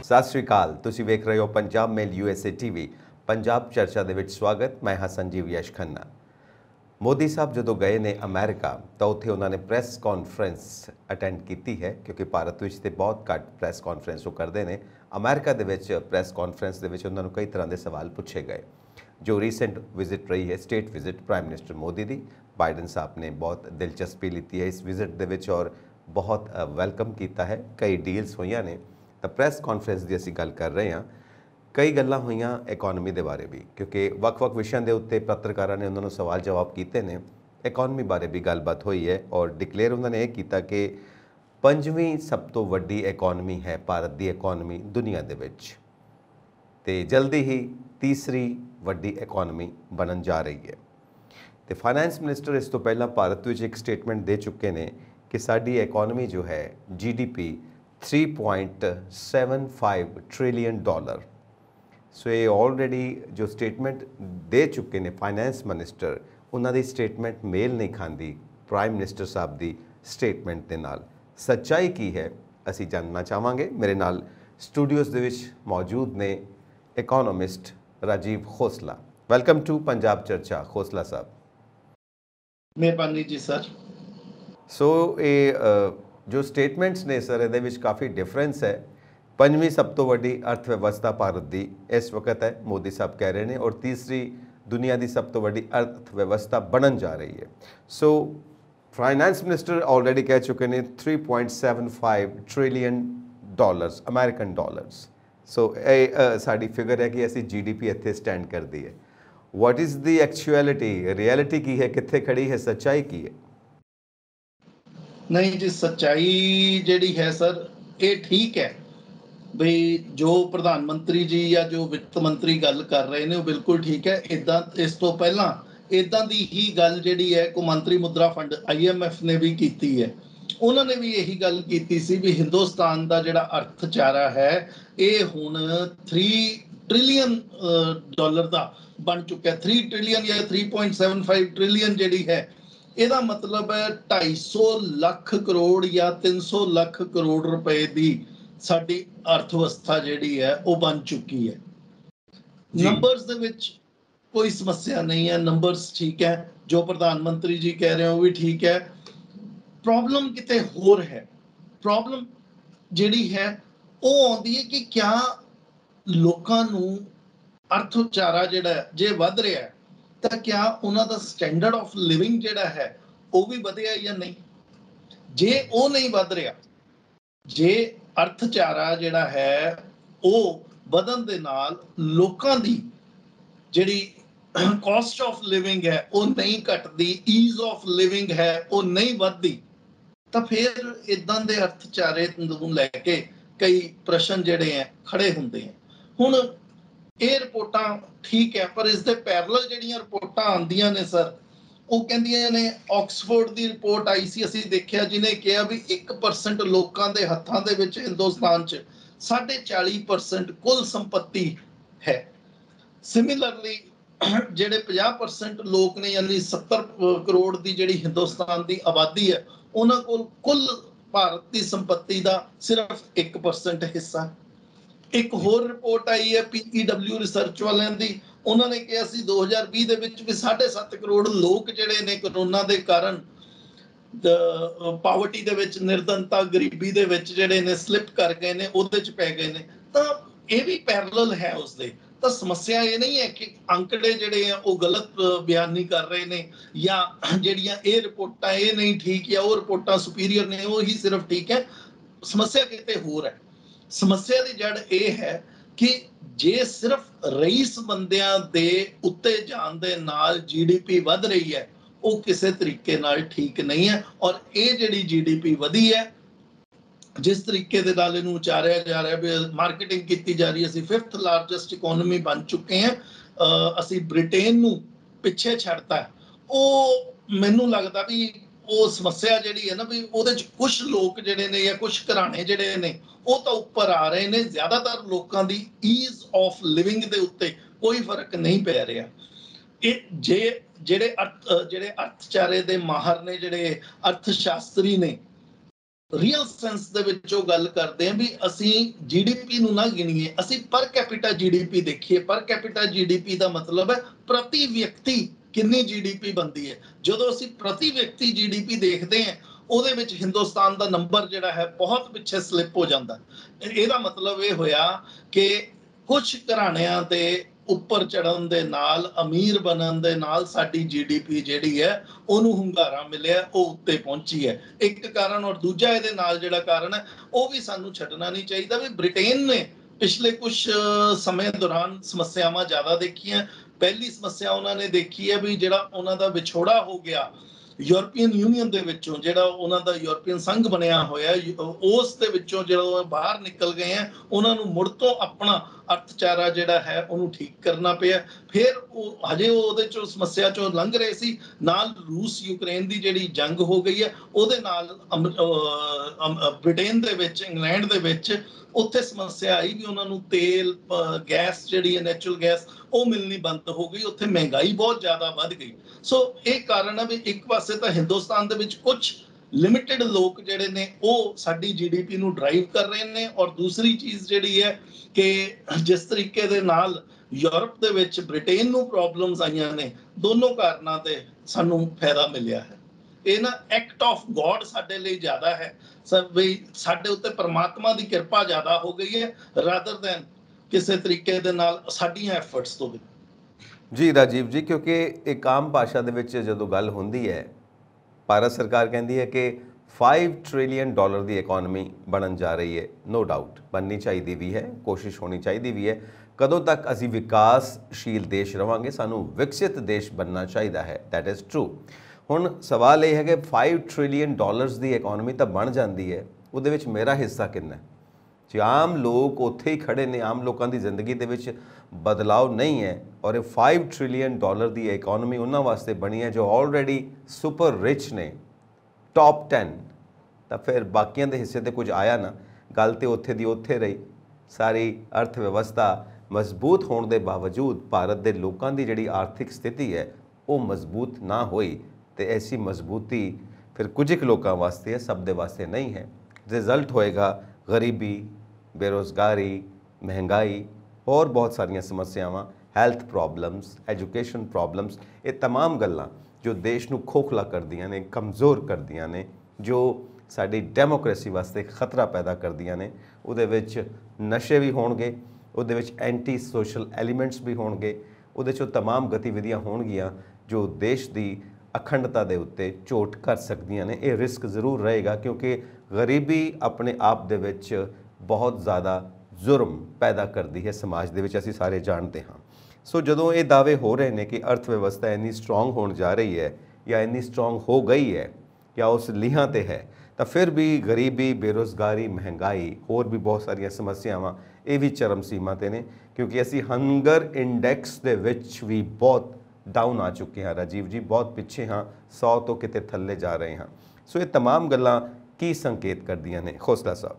ਸਤਿ ਸ਼੍ਰੀ ਅਕਾਲ। ਤੁਸੀਂ ਵੇਖ ਰਹੇ ਹੋ Punjab mail USA TV। Punjab ਚਰਚਾ ਦੇ ਵਿੱਚ ਸਵਾਗਤ। ਮੈਂ ਹਾਂ ਸੰਜੀਵ ਯਸ਼ ਖੰਨਾ। ਮੋਦੀ ਸਾਹਿਬ ਜਦੋਂ ਗਏ ਨੇ ਅਮਰੀਕਾ ਤਾਂ ਉੱਥੇ ਉਹਨਾਂ ਨੇ ਪ੍ਰੈਸ ਕਾਨਫਰੰਸ ਅਟੈਂਡ ਕੀਤੀ ਹੈ, ਕਿਉਂਕਿ ਭਾਰਤ ਵਿੱਚ ਤੇ ਬਹੁਤ ਘੱਟ ਪ੍ਰੈਸ ਕਾਨਫਰੰਸ ਉਹ ਕਰਦੇ ਨੇ। ਅਮਰੀਕਾ ਦੇ ਵਿੱਚ ਪ੍ਰੈਸ ਕਾਨਫਰੰਸ ਦੇ ਵਿੱਚ ਉਹਨਾਂ ਨੂੰ ਕਈ ਤਰ੍ਹਾਂ ਦੇ ਸਵਾਲ ਪੁੱਛੇ ਗਏ। ਜੋ ਰੀਸੈਂਟ ਵਿਜ਼ਿਟ ਰਹੀ ਹੈ state visit prime minister Modi ਦੀ, ਬਾਈਡਨ ਸਾਹਿਬ ਨੇ ਬਹੁਤ ਦਿਲਚਸਪੀ ਲਿੱਤੀ ਹੈ ਇਸ ਵਿਜ਼ਿਟ ਦੇ ਵਿੱਚ ਔਰ ਬਹੁਤ ਵੈਲਕਮ ਕੀਤਾ ਹੈ। ਕਈ ਡੀਲਸ ਹੋਈਆਂ ਨੇ। ਤਾਂ ਪ੍ਰੈਸ ਕਾਨਫਰੰਸ ਦੀ ਅਸੀਂ ਗੱਲ ਕਰ ਰਹੇ ਹਾਂ। ਕਈ ਗੱਲਾਂ ਹੋਈਆਂ ਇਕੋਨਮੀ ਦੇ ਬਾਰੇ ਵੀ, ਕਿਉਂਕਿ ਵੱਖ-ਵੱਖ ਵਿਸ਼ਿਆਂ ਦੇ ਉੱਤੇ ਪੱਤਰਕਾਰਾਂ ਨੇ ਉਹਨਾਂ ਨੂੰ ਸਵਾਲ ਜਵਾਬ ਕੀਤੇ ਨੇ। ਇਕੋਨਮੀ ਬਾਰੇ ਵੀ ਗੱਲਬਾਤ ਹੋਈ ਹੈ ਔਰ ਡਿਕਲੇਅਰ ਉਹਨਾਂ ਨੇ ਇਹ ਕੀਤਾ ਕਿ 5ਵੀਂ ਸਭ ਤੋਂ ਵੱਡੀ ਇਕੋਨਮੀ ਹੈ ਭਾਰਤ ਦੀ ਇਕੋਨਮੀ ਦੁਨੀਆ ਦੇ ਵਿੱਚ, ਤੇ ਜਲਦੀ ਹੀ ਤੀਸਰੀ ਵੱਡੀ ਇਕੋਨਮੀ ਬਣਨ ਜਾ ਰਹੀ ਹੈ। ਤੇ ਫਾਈਨੈਂਸ ਮਿਨਿਸਟਰ ਇਸ ਤੋਂ ਪਹਿਲਾਂ ਭਾਰਤ ਵਿੱਚ ਇੱਕ ਸਟੇਟਮੈਂਟ ਦੇ ਚੁੱਕੇ ਨੇ ਕਿ ਸਾਡੀ ਇਕੋਨਮੀ ਜੋ ਹੈ GDP 3.75 ट्रिलियन डॉलर। सो ये ऑलरेडी जो स्टेटमेंट दे चुके ने फाइनेंस मिनिस्टर, उन्होंने स्टेटमेंट मेल नहीं खाती प्राइम मिनिस्टर साहब की स्टेटमेंट के नाल। सच्चाई की है असी जानना चाहांगे। मेरे नाल स्टूडियोज़ दे विच मौजूद ने economist Rajiv Khosla. Welcome to Punjab Charcha Khosla साहब। मेहरबानी जी सर। सो ये जो स्टेटमेंट्स ने सर ये काफ़ी डिफरेंस है। 5ਵੀं सब तो वड्डी अर्थव्यवस्था भारत की इस वक्त है, मोदी साहब कह रहे हैं, और तीसरी दुनिया की सब तो वड्डी अर्थव्यवस्था बनन जा रही है। सो फाइनेंस मिनिस्टर ऑलरेडी कह चुके हैं 3.75 trillion dollars American dollars. So साड़ी फिगर है कि असी GDP इत्थे स्टैंड कर दी है। What is the actuality, reality की है, कित्थे खड़ी है, सच्चाई की है? नहीं जी, सच्चाई जिहड़ी है सर ये ठीक है बई जो प्रधानमंत्री जी या जो वित्त मंत्री गल कर रहे हैं वो बिल्कुल ठीक है। इदां इस तो पहला इदां दी ही गल जिहड़ी है को मंत्री मुद्रा फंड IMF ने भी कीती है। उन्होंने भी यही गल कीती सी भी हिंदुस्तान का जिहड़ा अर्थचारा है ये हुण 3 ट्रिलियन डॉलर का बन चुका है। 3 ट्रिलियन या 3.75 ट्रिलियन जिहड़ी है ਇਹਦਾ मतलब है 250 ਲੱਖ ਕਰੋੜ ਜਾਂ 300 ਲੱਖ ਕਰੋੜ ਰੁਪਏ ਦੀ ਸਾਡੀ ਅਰਥਵਿਵਸਥਾ ਜਿਹੜੀ ਹੈ ਉਹ ਬਣ ਚੁੱਕੀ ਹੈ। ਨੰਬਰਸ ਦੇ ਵਿੱਚ ਕੋਈ ਸਮੱਸਿਆ ਨਹੀਂ ਹੈ, ਨੰਬਰਸ ਠੀਕ ਹੈ, ਜੋ ਪ੍ਰਧਾਨ ਮੰਤਰੀ ਜੀ ਕਹਿ ਰਹੇ ਹੋ ਉਹ ਵੀ ਠੀਕ ਹੈ। ਪ੍ਰੋਬਲਮ ਕਿਤੇ ਹੋਰ ਹੈ। ਪ੍ਰੋਬਲਮ ਜਿਹੜੀ ਹੈ ਉਹ ਆਉਂਦੀ ਹੈ ਕਿ ਕਿਆ ਲੋਕਾਂ ਨੂੰ ਅਰਥਚਾਰਾ ਜਿਹੜਾ ਜੇ ਵੱਧ ਰਿਹਾ ਹੈ ਤਾਂ ਕਿਆ ਉਹਨਾਂ ਦਾ ਸਟੈਂਡਰਡ ਆਫ ਲਿਵਿੰਗ ਜਿਹੜਾ ਹੈ ਉਹ ਵੀ ਵਧਿਆ ਜਾਂ ਨਹੀਂ। ਜੇ ਉਹ ਨਹੀਂ ਵੱਧ ਰਿਹਾ, ਜੇ ਅਰਥਚਾਰਾ ਜਿਹੜਾ ਹੈ ਉਹ ਵਧਣ ਦੇ ਨਾਲ ਲੋਕਾਂ ਦੀ ਜਿਹੜੀ ਕਾਸਟ ਆਫ ਲਿਵਿੰਗ ਹੈ ਉਹ ਨਹੀਂ ਘਟਦੀ, ਈਜ਼ ਆਫ ਲਿਵਿੰਗ ਹੈ ਉਹ ਨਹੀਂ ਵੱਧਦੀ, ਤਾਂ ਫਿਰ ਇਦਾਂ ਦੇ ਅਰਥਚਾਰੇ ਨੂੰ ਲੈ ਕੇ ਕਈ ਪ੍ਰਸ਼ਨ ਜਿਹੜੇ ਹੈ ਖੜੇ ਹੁੰਦੇ ਆ। ਹੁਣ ਇਹ ਰਿਪੋਰਟਾਂ ਠੀਕ ਹੈ, ਪਰ ਇਸ ਦੇ ਪੈਰਲਲ ਜਿਹੜੀਆਂ ਰਿਪੋਰਟਾਂ ਆਉਂਦੀਆਂ ਨੇ ਸਰ ਉਹ ਕਹਿੰਦੀਆਂ ਨੇ, ਆਕਸਫੋਰਡ ਦੀ ਰਿਪੋਰਟ ਆਈ ਸੀ ਅਸੀਂ ਦੇਖਿਆ ਜਿਹਨੇ ਕਿਹਾ ਵੀ 1% ਲੋਕਾਂ ਦੇ ਹੱਥਾਂ ਦੇ ਵਿੱਚ ਹਿੰਦੁਸਤਾਨ 'ਚ 40.5% ਕੁੱਲ ਸੰਪत्ति ਹੈ। ਸਿਮਿਲਰਲੀ ਜਿਹੜੇ 50% ਲੋਕ ਨੇ ਯਾਨੀ 70 ਕਰੋੜ ਦੀ ਜਿਹੜੀ ਹਿੰਦੁਸਤਾਨ ਦੀ ਆਬਾਦੀ ਹੈ ਉਹਨਾਂ ਕੋਲ ਕੁੱਲ ਭਾਰਤ ਦੀ ਸੰਪत्ति ਦਾ ਸਿਰਫ 1% ਹਿੱਸਾ। ਇੱਕ ਹੋਰ ਰਿਪੋਰਟ ਆਈ ਹੈ PEW ਰਿਸਰਚ ਵਾਲਿਆਂ ਦੀ, ਉਹਨਾਂ ਨੇ ਕਿਹਾ ਸੀ 2020 ਦੇ ਵਿੱਚ ਵੀ 7.5 ਕਰੋੜ ਲੋਕ ਜਿਹੜੇ ਨੇ ਕਰੋਨਾ ਦੇ ਕਾਰਨ ਪਾਵਰਟੀ ਦੇ ਵਿੱਚ, ਨਿਰਧਨਤਾ, ਗਰੀਬੀ ਦੇ ਵਿੱਚ ਜਿਹੜੇ ਨੇ ਸਲਿਪ ਕਰ ਗਏ ਨੇ, ਉਹਦੇ 'ਚ ਪੈ ਗਏ ਨੇ। ਤਾਂ ਇਹ ਵੀ ਪੈਰਲਲ ਹੈ ਉਸਦੇ। ਤਾਂ ਸਮੱਸਿਆ ਇਹ ਨਹੀਂ ਹੈ ਕਿ ਅੰਕੜੇ ਜਿਹੜੇ ਆ ਉਹ ਗਲਤ ਬਿਆਨੀ ਕਰ ਰਹੇ ਨੇ ਜਾਂ ਜਿਹੜੀਆਂ ਇਹ ਰਿਪੋਰਟਾਂ ਇਹ ਨਹੀਂ ਠੀਕ ਜਾਂ ਉਹ ਰਿਪੋਰਟਾਂ ਸੁਪੀਰੀਅਰ ਨੇ ਉਹ ਹੀ ਸਿਰਫ ਠੀਕ ਹੈ। ਸਮੱਸਿਆ ਕਿਤੇ ਹੋਰ ਹੈ। ਸਮੱਸਿਆ ਦੀ ਜੜ ਇਹ ਹੈ ਕਿ ਜੇ ਸਿਰਫ ਰਈਸ ਬੰਦਿਆਂ ਦੇ ਉੱਤੇ ਜਾਣ ਦੇ ਨਾਲ GDP ਵੱਧ ਰਹੀ ਹੈ ਉਹ ਕਿਸੇ ਤਰੀਕੇ ਨਾਲ ਠੀਕ ਨਹੀਂ ਹੈ। ਔਰ ਇਹ ਜਿਹੜੀ GDP ਵਧੀ ਹੈ, ਜਿਸ ਤਰੀਕੇ ਦੇ ਨਾਲ ਇਹਨੂੰ ਉਚਾਰਿਆ ਜਾ ਰਿਹਾ ਵੀ ਮਾਰਕੀਟਿੰਗ ਕੀਤੀ ਜਾ ਰਹੀ ਹੈ, ਅਸੀਂ 5th ਲਾਰਜੈਸਟ ਇਕੋਨਮੀ ਬਣ ਚੁੱਕੇ ਹਾਂ, ਅਸੀਂ ਬ੍ਰਿਟੇਨ ਨੂੰ ਪਿੱਛੇ ਛੱਡਤਾ। ਉਹ ਮੈਨੂੰ ਲੱਗਦਾ ਵੀ ਉਹ ਸਮੱਸਿਆ ਜਿਹੜੀ ਹੈ ਨਾ ਵੀ ਉਹਦੇ 'ਚ ਕੁਛ ਲੋਕ ਜਿਹੜੇ ਨੇ ਜਾਂ ਕੁਛ ਘਰਾਣੇ ਜਿਹੜੇ ਨੇ ਉਹ ਤਾਂ ਉੱਪਰ ਆ ਰਹੇ ਨੇ, ਜ਼ਿਆਦਾਤਰ ਲੋਕਾਂ ਦੀ ਈਜ਼ ਆਫ ਲਿਵਿੰਗ ਦੇ ਉੱਤੇ ਕੋਈ ਫਰਕ ਨਹੀਂ ਪੈ ਰਿਹਾ। ਇਹ ਜਿਹੜੇ ਅਰਥਚਾਰੇ ਦੇ ਮਾਹਰ ਨੇ, ਜਿਹੜੇ ਅਰਥ ਸ਼ਾਸਤਰੀ ਨੇ, ਰੀਅਲ ਸੈਂਸ ਦੇ ਵਿੱਚ ਉਹ ਗੱਲ ਕਰਦੇ ਆ ਵੀ ਅਸੀਂ ਜੀਡੀਪੀ ਨੂੰ ਨਾ ਗਿਣੀਏ, ਅਸੀਂ ਪਰ ਕੈਪੀਟਾ ਜੀਡੀਪੀ ਦੇਖੀਏ। ਪਰ ਕੈਪੀਟਾ ਜੀਡੀਪੀ ਦਾ ਮਤਲਬ ਹੈ ਪ੍ਰਤੀ ਵਿਅਕਤੀ ਕਿੰਨੀ ਜੀਡੀਪੀ ਬਣਦੀ ਹੈ। ਜਦੋਂ ਅਸੀਂ ਪ੍ਰਤੀ ਵਿਅਕਤੀ ਜੀਡੀਪੀ ਦੇਖਦੇ ਹਾਂ, ਉਹਦੇ ਵਿੱਚ ਹਿੰਦੁਸਤਾਨ ਦਾ ਨੰਬਰ ਜਿਹੜਾ ਹੈ ਬਹੁਤ ਪਿੱਛੇ ਸਲਿੱਪ ਹੋ ਜਾਂਦਾ। ਇਹਦਾ ਮਤਲਬ ਇਹ ਹੋਇਆ ਕਿ ਕੁਝ ਘਰਾਣਿਆਂ ਤੇ ਉੱਪਰ ਚੜਨ ਦੇ ਨਾਲ, ਅਮੀਰ ਬਣਨ ਦੇ ਨਾਲ ਸਾਡੀ ਜੀਡੀਪੀ ਜਿਹੜੀ ਹੈ ਉਹਨੂੰ ਹੁੰਗਾਰਾ ਮਿਲਿਆ, ਉਹ ਉੱਤੇ ਪਹੁੰਚੀ ਹੈ। ਇੱਕ ਕਾਰਨ। ਔਰ ਦੂਜਾ ਇਹਦੇ ਨਾਲ ਜਿਹੜਾ ਕਾਰਨ ਹੈ ਉਹ ਵੀ ਸਾਨੂੰ ਛੱਡਣਾ ਨਹੀਂ ਚਾਹੀਦਾ ਵੀ ਬ੍ਰਿਟੇਨ ਨੇ ਪਿਛਲੇ ਕੁਝ ਸਮੇਂ ਦੌਰਾਨ ਸਮੱਸਿਆਵਾਂ ਜ਼ਿਆਦਾ ਦੇਖੀਆਂ। ਪਹਿਲੀ ਸਮੱਸਿਆ ਉਹਨਾਂ ਨੇ ਦੇਖੀ ਹੈ ਵੀ ਜਿਹੜਾ ਉਹਨਾਂ ਦਾ ਵਿਛੋੜਾ ਹੋ ਗਿਆ ਯੂਰਪੀਅਨ ਯੂਨੀਅਨ ਦੇ ਵਿੱਚੋਂ, ਜਿਹੜਾ ਉਹਨਾਂ ਦਾ ਯੂਰਪੀਅਨ ਸੰਘ ਬਣਿਆ ਹੋਇਆ, ਉਸ ਦੇ ਵਿੱਚੋਂ ਜਦੋਂ ਬਾਹਰ ਨਿਕਲ ਗਏ ਆ, ਉਹਨਾਂ ਨੂੰ ਮੁੜ ਤੋਂ ਆਪਣਾ ਅਰਥਚਾਰਾ ਜਿਹੜਾ ਹੈ ਉਹਨੂੰ ਠੀਕ ਕਰਨਾ ਪਿਆ। ਫਿਰ ਉਹ ਹਜੇ ਉਹਦੇ ਚੋਂ ਸਮੱਸਿਆ ਚੋਂ ਲੰਘ ਰਹੇ ਸੀ, ਨਾਲ ਰੂਸ ਯੂਕਰੇਨ ਦੀ ਜਿਹੜੀ ਜੰਗ ਹੋ ਗਈ ਹੈ ਉਹਦੇ ਨਾਲ ਬ੍ਰਿਟੇਨ ਦੇ ਵਿੱਚ, ਇੰਗਲੈਂਡ ਦੇ ਵਿੱਚ ਉੱਥੇ ਸਮੱਸਿਆ ਆਈ ਵੀ ਉਹਨਾਂ ਨੂੰ ਤੇਲ, ਗੈਸ ਜਿਹੜੀ ਹੈ ਨੈਚੁਰਲ ਗੈਸ, ਉਹ ਮਿਲਣੀ ਬੰਦ ਹੋ ਗਈ। ਉੱਥੇ ਮਹਿੰਗਾਈ ਬਹੁਤ ਜ਼ਿਆਦਾ ਵੱਧ ਗਈ। ਸੋ ਇਹ ਕਾਰਨ ਹੈ ਵੀ ਇੱਕ ਪਾਸੇ ਤਾਂ ਹਿੰਦੁਸਤਾਨ ਦੇ ਵਿੱਚ ਕੁਝ ਲਿਮਿਟਿਡ ਲੋਕ ਜਿਹੜੇ ਨੇ ਉਹ ਸਾਡੀ ਜੀਡੀਪੀ ਨੂੰ ਡਰਾਈਵ ਕਰ ਰਹੇ ਨੇ, ਔਰ ਦੂਸਰੀ ਚੀਜ਼ ਜਿਹੜੀ ਹੈ ਕਿ ਜਿਸ ਤਰੀਕੇ ਦੇ ਨਾਲ ਯੂਰਪ ਦੇ ਵਿੱਚ ਬ੍ਰਿਟੇਨ ਨੂੰ ਪ੍ਰੋਬਲਮਸ ਆਈਆਂ ਨੇ, ਦੋਨੋਂ ਕਾਰਨਾਂ ਤੇ ਸਾਨੂੰ ਫਾਇਦਾ ਮਿਲਿਆ ਹੈ। ਇਹ ਨਾ ਐਕਟ ਆਫ ਗੋਡ ਸਾਡੇ ਲਈ ਜ਼ਿਆਦਾ ਹੈ, ਵੀ ਸਾਡੇ ਉੱਤੇ ਪਰਮਾਤਮਾ ਦੀ ਕਿਰਪਾ ਜ਼ਿਆਦਾ ਹੋ ਗਈ ਹੈ ਰਾਦਰ ਦੈਨ ਕਿਸੇ ਤਰੀਕੇ ਦੇ ਨਾਲ ਸਾਡੀਆਂ ਐਫਰਟਸ ਤੋਂ ਵੀ। ਜੀ ਰਾਜੀਵ ਜੀ, ਕਿਉਂਕਿ ਇੱਕ ਆਮ ਭਾਸ਼ਾ ਦੇ ਵਿੱਚ ਜਦੋਂ ਗੱਲ ਹੁੰਦੀ ਹੈ, ਭਾਰਤ ਸਰਕਾਰ ਕਹਿੰਦੀ ਹੈ ਕਿ 5 ਟ੍ਰਿਲੀਅਨ ਡਾਲਰ ਦੀ ਇਕਨੋਮੀ ਬਣਨ ਜਾ ਰਹੀ ਹੈ। ਨੋ ਡਾਊਟ ਬਣਨੀ ਚਾਹੀਦੀ ਵੀ ਹੈ, ਕੋਸ਼ਿਸ਼ ਹੋਣੀ ਚਾਹੀਦੀ ਵੀ ਹੈ। ਕਦੋਂ ਤੱਕ ਅਸੀਂ ਵਿਕਾਸਸ਼ੀਲ ਦੇਸ਼ ਰਵਾਂਗੇ, ਸਾਨੂੰ ਵਿਕਸਿਤ ਦੇਸ਼ ਬਣਨਾ ਚਾਹੀਦਾ ਹੈ, ਦੈਟ ਇਜ਼ ਟਰੂ। ਹੁਣ ਸਵਾਲ ਇਹ ਹੈ ਕਿ 5 ਟ੍ਰਿਲੀਅਨ ਡਾਲਰਸ ਦੀ ਇਕਨੋਮੀ ਤਾਂ ਬਣ ਜਾਂਦੀ ਹੈ, ਉਹਦੇ ਵਿੱਚ ਮੇਰਾ ਹਿੱਸਾ ਕਿੰਨਾ ਹੈ? ਜੇ ਆਮ ਲੋਕ ਉੱਥੇ ਹੀ ਖੜੇ ਨੇ, ਆਮ ਲੋਕਾਂ ਦੀ ਜ਼ਿੰਦਗੀ ਦੇ ਵਿੱਚ ਬਦਲਾਅ ਨਹੀਂ ਹੈ, ਔਰ ਇਹ 5 ਟ੍ਰਿਲੀਅਨ ਡਾਲਰ ਦੀ ਇਕਨੋਮੀ ਉਹਨਾਂ ਵਾਸਤੇ ਬਣੀ ਹੈ ਜੋ ਆਲਰੇਡੀ ਸੁਪਰ ਰਿਚ ਨੇ, ਟੌਪ 10, ਤਾਂ ਫਿਰ ਬਾਕੀਆਂ ਦੇ ਹਿੱਸੇ ਤੇ ਕੁਝ ਆਇਆ ਨਾ। ਗੱਲ ਤੇ ਉੱਥੇ ਦੀ ਉੱਥੇ ਰਹੀ। ਸਾਰੀ ਅਰਥ ਵਿਵਸਥਾ ਮਜ਼ਬੂਤ ਹੋਣ ਦੇ ਬਾਵਜੂਦ ਭਾਰਤ ਦੇ ਲੋਕਾਂ ਦੀ ਜਿਹੜੀ ਆਰਥਿਕ ਸਥਿਤੀ ਹੈ ਉਹ ਮਜ਼ਬੂਤ ਨਾ ਹੋਈ, ਤੇ ਐਸੀ ਮਜ਼ਬੂਤੀ ਫਿਰ ਕੁਝ ਕੁ ਲੋਕਾਂ ਵਾਸਤੇ ਹੈ, ਸਭ ਦੇ ਵਾਸਤੇ ਨਹੀਂ ਹੈ। ਰਿਜ਼ਲਟ ਹੋਏਗਾ ਗਰੀਬੀ, ਬੇਰੁਜ਼ਗਾਰੀ, ਮਹਿੰਗਾਈ, ਹੋਰ ਬਹੁਤ ਸਾਰੀਆਂ ਸਮੱਸਿਆਵਾਂ, ਹੈਲਥ ਪ੍ਰੋਬਲਮਸ, ਐਜੂਕੇਸ਼ਨ ਪ੍ਰੋਬਲਮਸ। ਇਹ तमाम ਗੱਲਾਂ ਜੋ ਦੇਸ਼ ਨੂੰ ਖੋਖਲਾ ਕਰਦੀਆਂ ਨੇ, ਕਮਜ਼ੋਰ ਕਰਦੀਆਂ ਨੇ, ਜੋ ਸਾਡੀ ਡੈਮੋਕ੍ਰੇਸੀ ਵਾਸਤੇ ਖਤਰਾ ਪੈਦਾ ਕਰਦੀਆਂ ਨੇ। ਉਹਦੇ ਵਿੱਚ ਨਸ਼ੇ ਵੀ ਹੋਣਗੇ, ਉਹਦੇ ਵਿੱਚ ਐਂਟੀ ਸੋਸ਼ਲ ਐਲੀਮੈਂਟਸ ਵੀ ਹੋਣਗੇ, ਉਹਦੇ 'ਚੋਂ तमाम ਗਤੀਵਿਧੀਆਂ ਹੋਣਗੀਆਂ ਜੋ ਦੇਸ਼ ਦੀ ਅਖੰਡਤਾ ਦੇ ਉੱਤੇ ਚੋਟ ਕਰ ਸਕਦੀਆਂ ਨੇ। ਇਹ ਰਿਸਕ ਜ਼ਰੂਰ ਰਹੇਗਾ, ਕਿਉਂਕਿ ਗਰੀਬੀ ਆਪਣੇ ਆਪ ਦੇ ਵਿੱਚ ਬਹੁਤ ਜ਼ਿਆਦਾ ਜ਼ੁਰਮ ਪੈਦਾ ਕਰਦੀ ਹੈ ਸਮਾਜ ਦੇ ਵਿੱਚ, ਅਸੀਂ ਸਾਰੇ ਜਾਣਦੇ ਹਾਂ। ਸੋ ਜਦੋਂ ਇਹ ਦਾਅਵੇ ਹੋ ਰਹੇ ਨੇ ਕਿ ਅਰਥ ਵਿਵਸਥਾ ਇੰਨੀ ਸਟਰੋਂਗ ਹੋਣ ਜਾ ਰਹੀ ਹੈ ਜਾਂ ਇੰਨੀ ਸਟਰੋਂਗ ਹੋ ਗਈ ਹੈ ਜਾਂ ਉਸ ਲੀਹਾਂ ਤੇ ਹੈ, ਤਾਂ ਫਿਰ ਵੀ ਗਰੀਬੀ, ਬੇਰੁਜ਼ਗਾਰੀ, ਮਹਿੰਗਾਈ, ਹੋਰ ਵੀ ਬਹੁਤ ਸਾਰੀਆਂ ਸਮੱਸਿਆਵਾਂ ਇਹ ਵੀ ਚਰਮ ਸੀਮਾ ਤੇ ਨੇ, ਕਿਉਂਕਿ ਅਸੀਂ ਹੰਗਰ ਇੰਡੈਕਸ ਦੇ ਵਿੱਚ ਵੀ ਬਹੁਤ ਡਾਊਨ ਆ ਚੁੱਕੇ ਹਾਂ ਰਾਜੀਵ ਜੀ, ਬਹੁਤ ਪਿੱਛੇ ਹਾਂ, 100 ਤੋਂ ਕਿਤੇ ਥੱਲੇ ਜਾ ਰਹੇ ਹਾਂ। ਸੋ ਇਹ तमाम ਗੱਲਾਂ ਕੀ ਸੰਕੇਤ ਕਰਦੀਆਂ ਨੇ ਖੋਸਲਾ ਸਾਹਿਬ?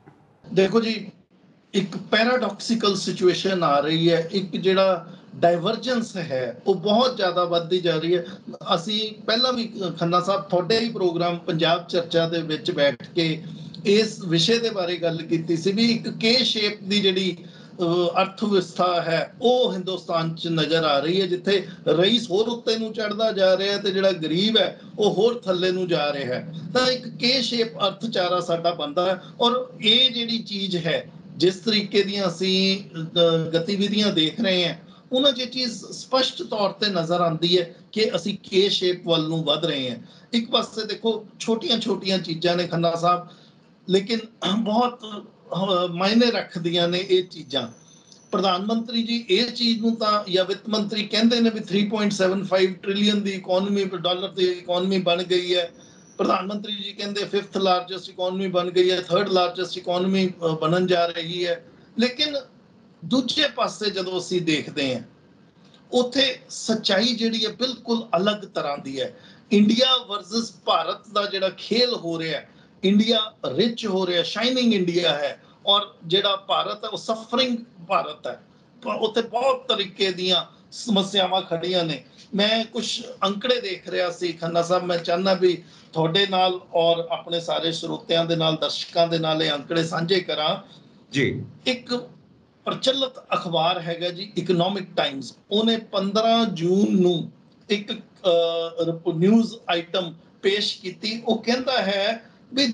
ਦੇਖੋ ਜੀ, ਇੱਕ ਪੈਰਾਡੌਕਸੀਕਲ ਸਿਚੁਏਸ਼ਨ ਆ ਰਹੀ ਹੈ, ਇੱਕ ਜਿਹੜਾ ਡਾਈਵਰਜੈਂਸ ਹੈ ਉਹ ਬਹੁਤ ਜ਼ਿਆਦਾ ਵੱਧਦੀ ਜਾ ਰਹੀ ਹੈ। ਅਸੀਂ ਪਹਿਲਾਂ ਵੀ ਖੰਨਾ ਸਾਹਿਬ ਤੁਹਾਡੇ ਹੀ ਪ੍ਰੋਗਰਾਮ ਪੰਜਾਬ ਚਰਚਾ ਦੇ ਵਿੱਚ ਬੈਠ ਕੇ ਇਸ ਵਿਸ਼ੇ ਦੇ ਬਾਰੇ ਗੱਲ ਕੀਤੀ ਸੀ ਵੀ ਇੱਕ ਕੇ ਸ਼ੇਪ ਦੀ ਜਿਹੜੀ ਅਰਥ ਵਿਵਸਥਾ ਹੈ ਉਹ ਹਿੰਦੁਸਤਾਨ 'ਚ ਨਜ਼ਰ ਆ ਰਹੀ ਹੈ, ਜਿੱਥੇ ਰਈਸ ਹੋਰ ਉੱਤੇ ਨੂੰ ਚੜ੍ਹਦਾ ਜਾ ਰਿਹਾ ਤੇ ਜਿਹੜਾ ਗਰੀਬ ਹੈ ਉਹ ਹੋਰ ਥੱਲੇ ਨੂੰ ਜਾ ਰਿਹਾ ਹੈ। ਤਾਂ ਇੱਕ ਕੇ ਸ਼ੇਪ ਅਰਥਚਾਰਾ ਸਾਡਾ ਬਣਦਾ ਹੈ, ਔਰ ਇਹ ਜਿਹੜੀ ਚੀਜ਼ ਹੈ, ਜਿਸ ਤਰੀਕੇ ਦੀਆਂ ਅਸੀਂ ਗਤੀਵਿਧੀਆਂ ਦੇਖ ਰਹੇ ਹਾਂ, ਉਹਨਾਂ 'ਚ ਇਹ ਚੀਜ਼ ਸਪਸ਼ਟ ਤੌਰ ਤੇ ਨਜ਼ਰ ਆਉਂਦੀ ਹੈ ਕਿ ਅਸੀਂ ਕੇ ਸ਼ੇਪ ਵੱਲ ਨੂੰ ਵੱਧ ਰਹੇ ਹਾਂ। ਇੱਕ ਪਾਸੇ ਦੇਖੋ ਛੋਟੀਆਂ ਛੋਟੀਆਂ ਚੀਜ਼ਾਂ ਨੇ ਖੰਨਾ ਸਾਹਿਬ, ਲੇਕਿਨ ਬਹੁਤ ਮਾਇਨੇ ਰੱਖਦੀਆਂ ਨੇ ਇਹ ਚੀਜ਼ਾਂ। ਪ੍ਰਧਾਨ ਮੰਤਰੀ ਜੀ ਇਸ ਚੀਜ਼ ਨੂੰ ਤਾਂ, ਜਾਂ ਵਿੱਤ ਮੰਤਰੀ ਕਹਿੰਦੇ ਨੇ ਵੀ 3.75 ਟ੍ਰਿਲੀਅਨ ਦੀ ਇਕਨੋਮੀ, ਡਾਲਰ ਦੀ ਇਕਨੋਮੀ ਬਣ ਗਈ ਹੈ। ਪ੍ਰਧਾਨ ਮੰਤਰੀ ਜੀ ਕਹਿੰਦੇ 5th ਲਾਰਜੈਸਟ ਇਕਨੋਮੀ ਬਣ ਗਈ ਹੈ, 3rd ਲਾਰਜੈਸਟ ਇਕਨੋਮੀ ਬਣਨ ਜਾ ਰਹੀ ਹੈ। ਲੇਕਿਨ ਦੂਜੇ ਪਾਸੇ ਜਦੋਂ ਅਸੀਂ ਦੇਖਦੇ ਹਾਂ, ਉੱਥੇ ਸੱਚਾਈ ਜਿਹੜੀ ਹੈ ਬਿਲਕੁਲ ਅਲੱਗ ਤਰ੍ਹਾਂ ਦੀ ਹੈ। ਇੰਡੀਆ ਵਰਸਸ ਭਾਰਤ ਦਾ ਜਿਹੜਾ ਖੇਲ ਹੋ ਰਿਹਾ, ਇੰਡੀਆ ਰਿਚ ਹੋ ਰਿਹਾ, ਸ਼ਾਈਨਿੰਗ ਇੰਡੀਆ ਹੈ, ਔਰ ਜਿਹੜਾ ਭਾਰਤ ਹੈ ਉਹ ਸਫਰਿੰਗ ਭਾਰਤ ਹੈ। ਉੱਥੇ ਬਹੁਤ ਤਰੀਕੇ ਦੀਆਂ ਸਮੱਸਿਆਵਾਂ ਖੜੀਆਂ ਨੇ। ਮੈਂ ਕੁਝ ਅੰਕੜੇ ਦੇਖ ਰਿਹਾ ਸੀ ਖੰਨਾ ਸਾਹਿਬ, ਮੈਂ ਚਾਹੁੰਦਾ ਵੀ ਤੁਹਾਡੇ ਨਾਲ ਔਰ ਆਪਣੇ ਸਾਰੇ ਸਰੋਤਿਆਂ ਦੇ ਨਾਲ, ਦਰਸ਼ਕਾਂ ਦੇ ਨਾਲ ਇਹ ਅੰਕੜੇ ਸਾਂਝੇ ਕਰਾਂ। ਜੀ। ਇੱਕ ਪ੍ਰਚਲਿਤ ਅਖਬਾਰ ਹੈਗਾ ਜੀ ਇਕਨੋਮਿਕ ਟਾਈਮਸ, ਉਹਨੇ 15 ਜੂਨ ਨੂੰ ਇੱਕ ਨਿਊਜ਼ ਆਈਟਮ ਪੇਸ਼ ਕੀਤੀ। ਉਹ ਕਹਿੰਦਾ ਹੈ ਵੀ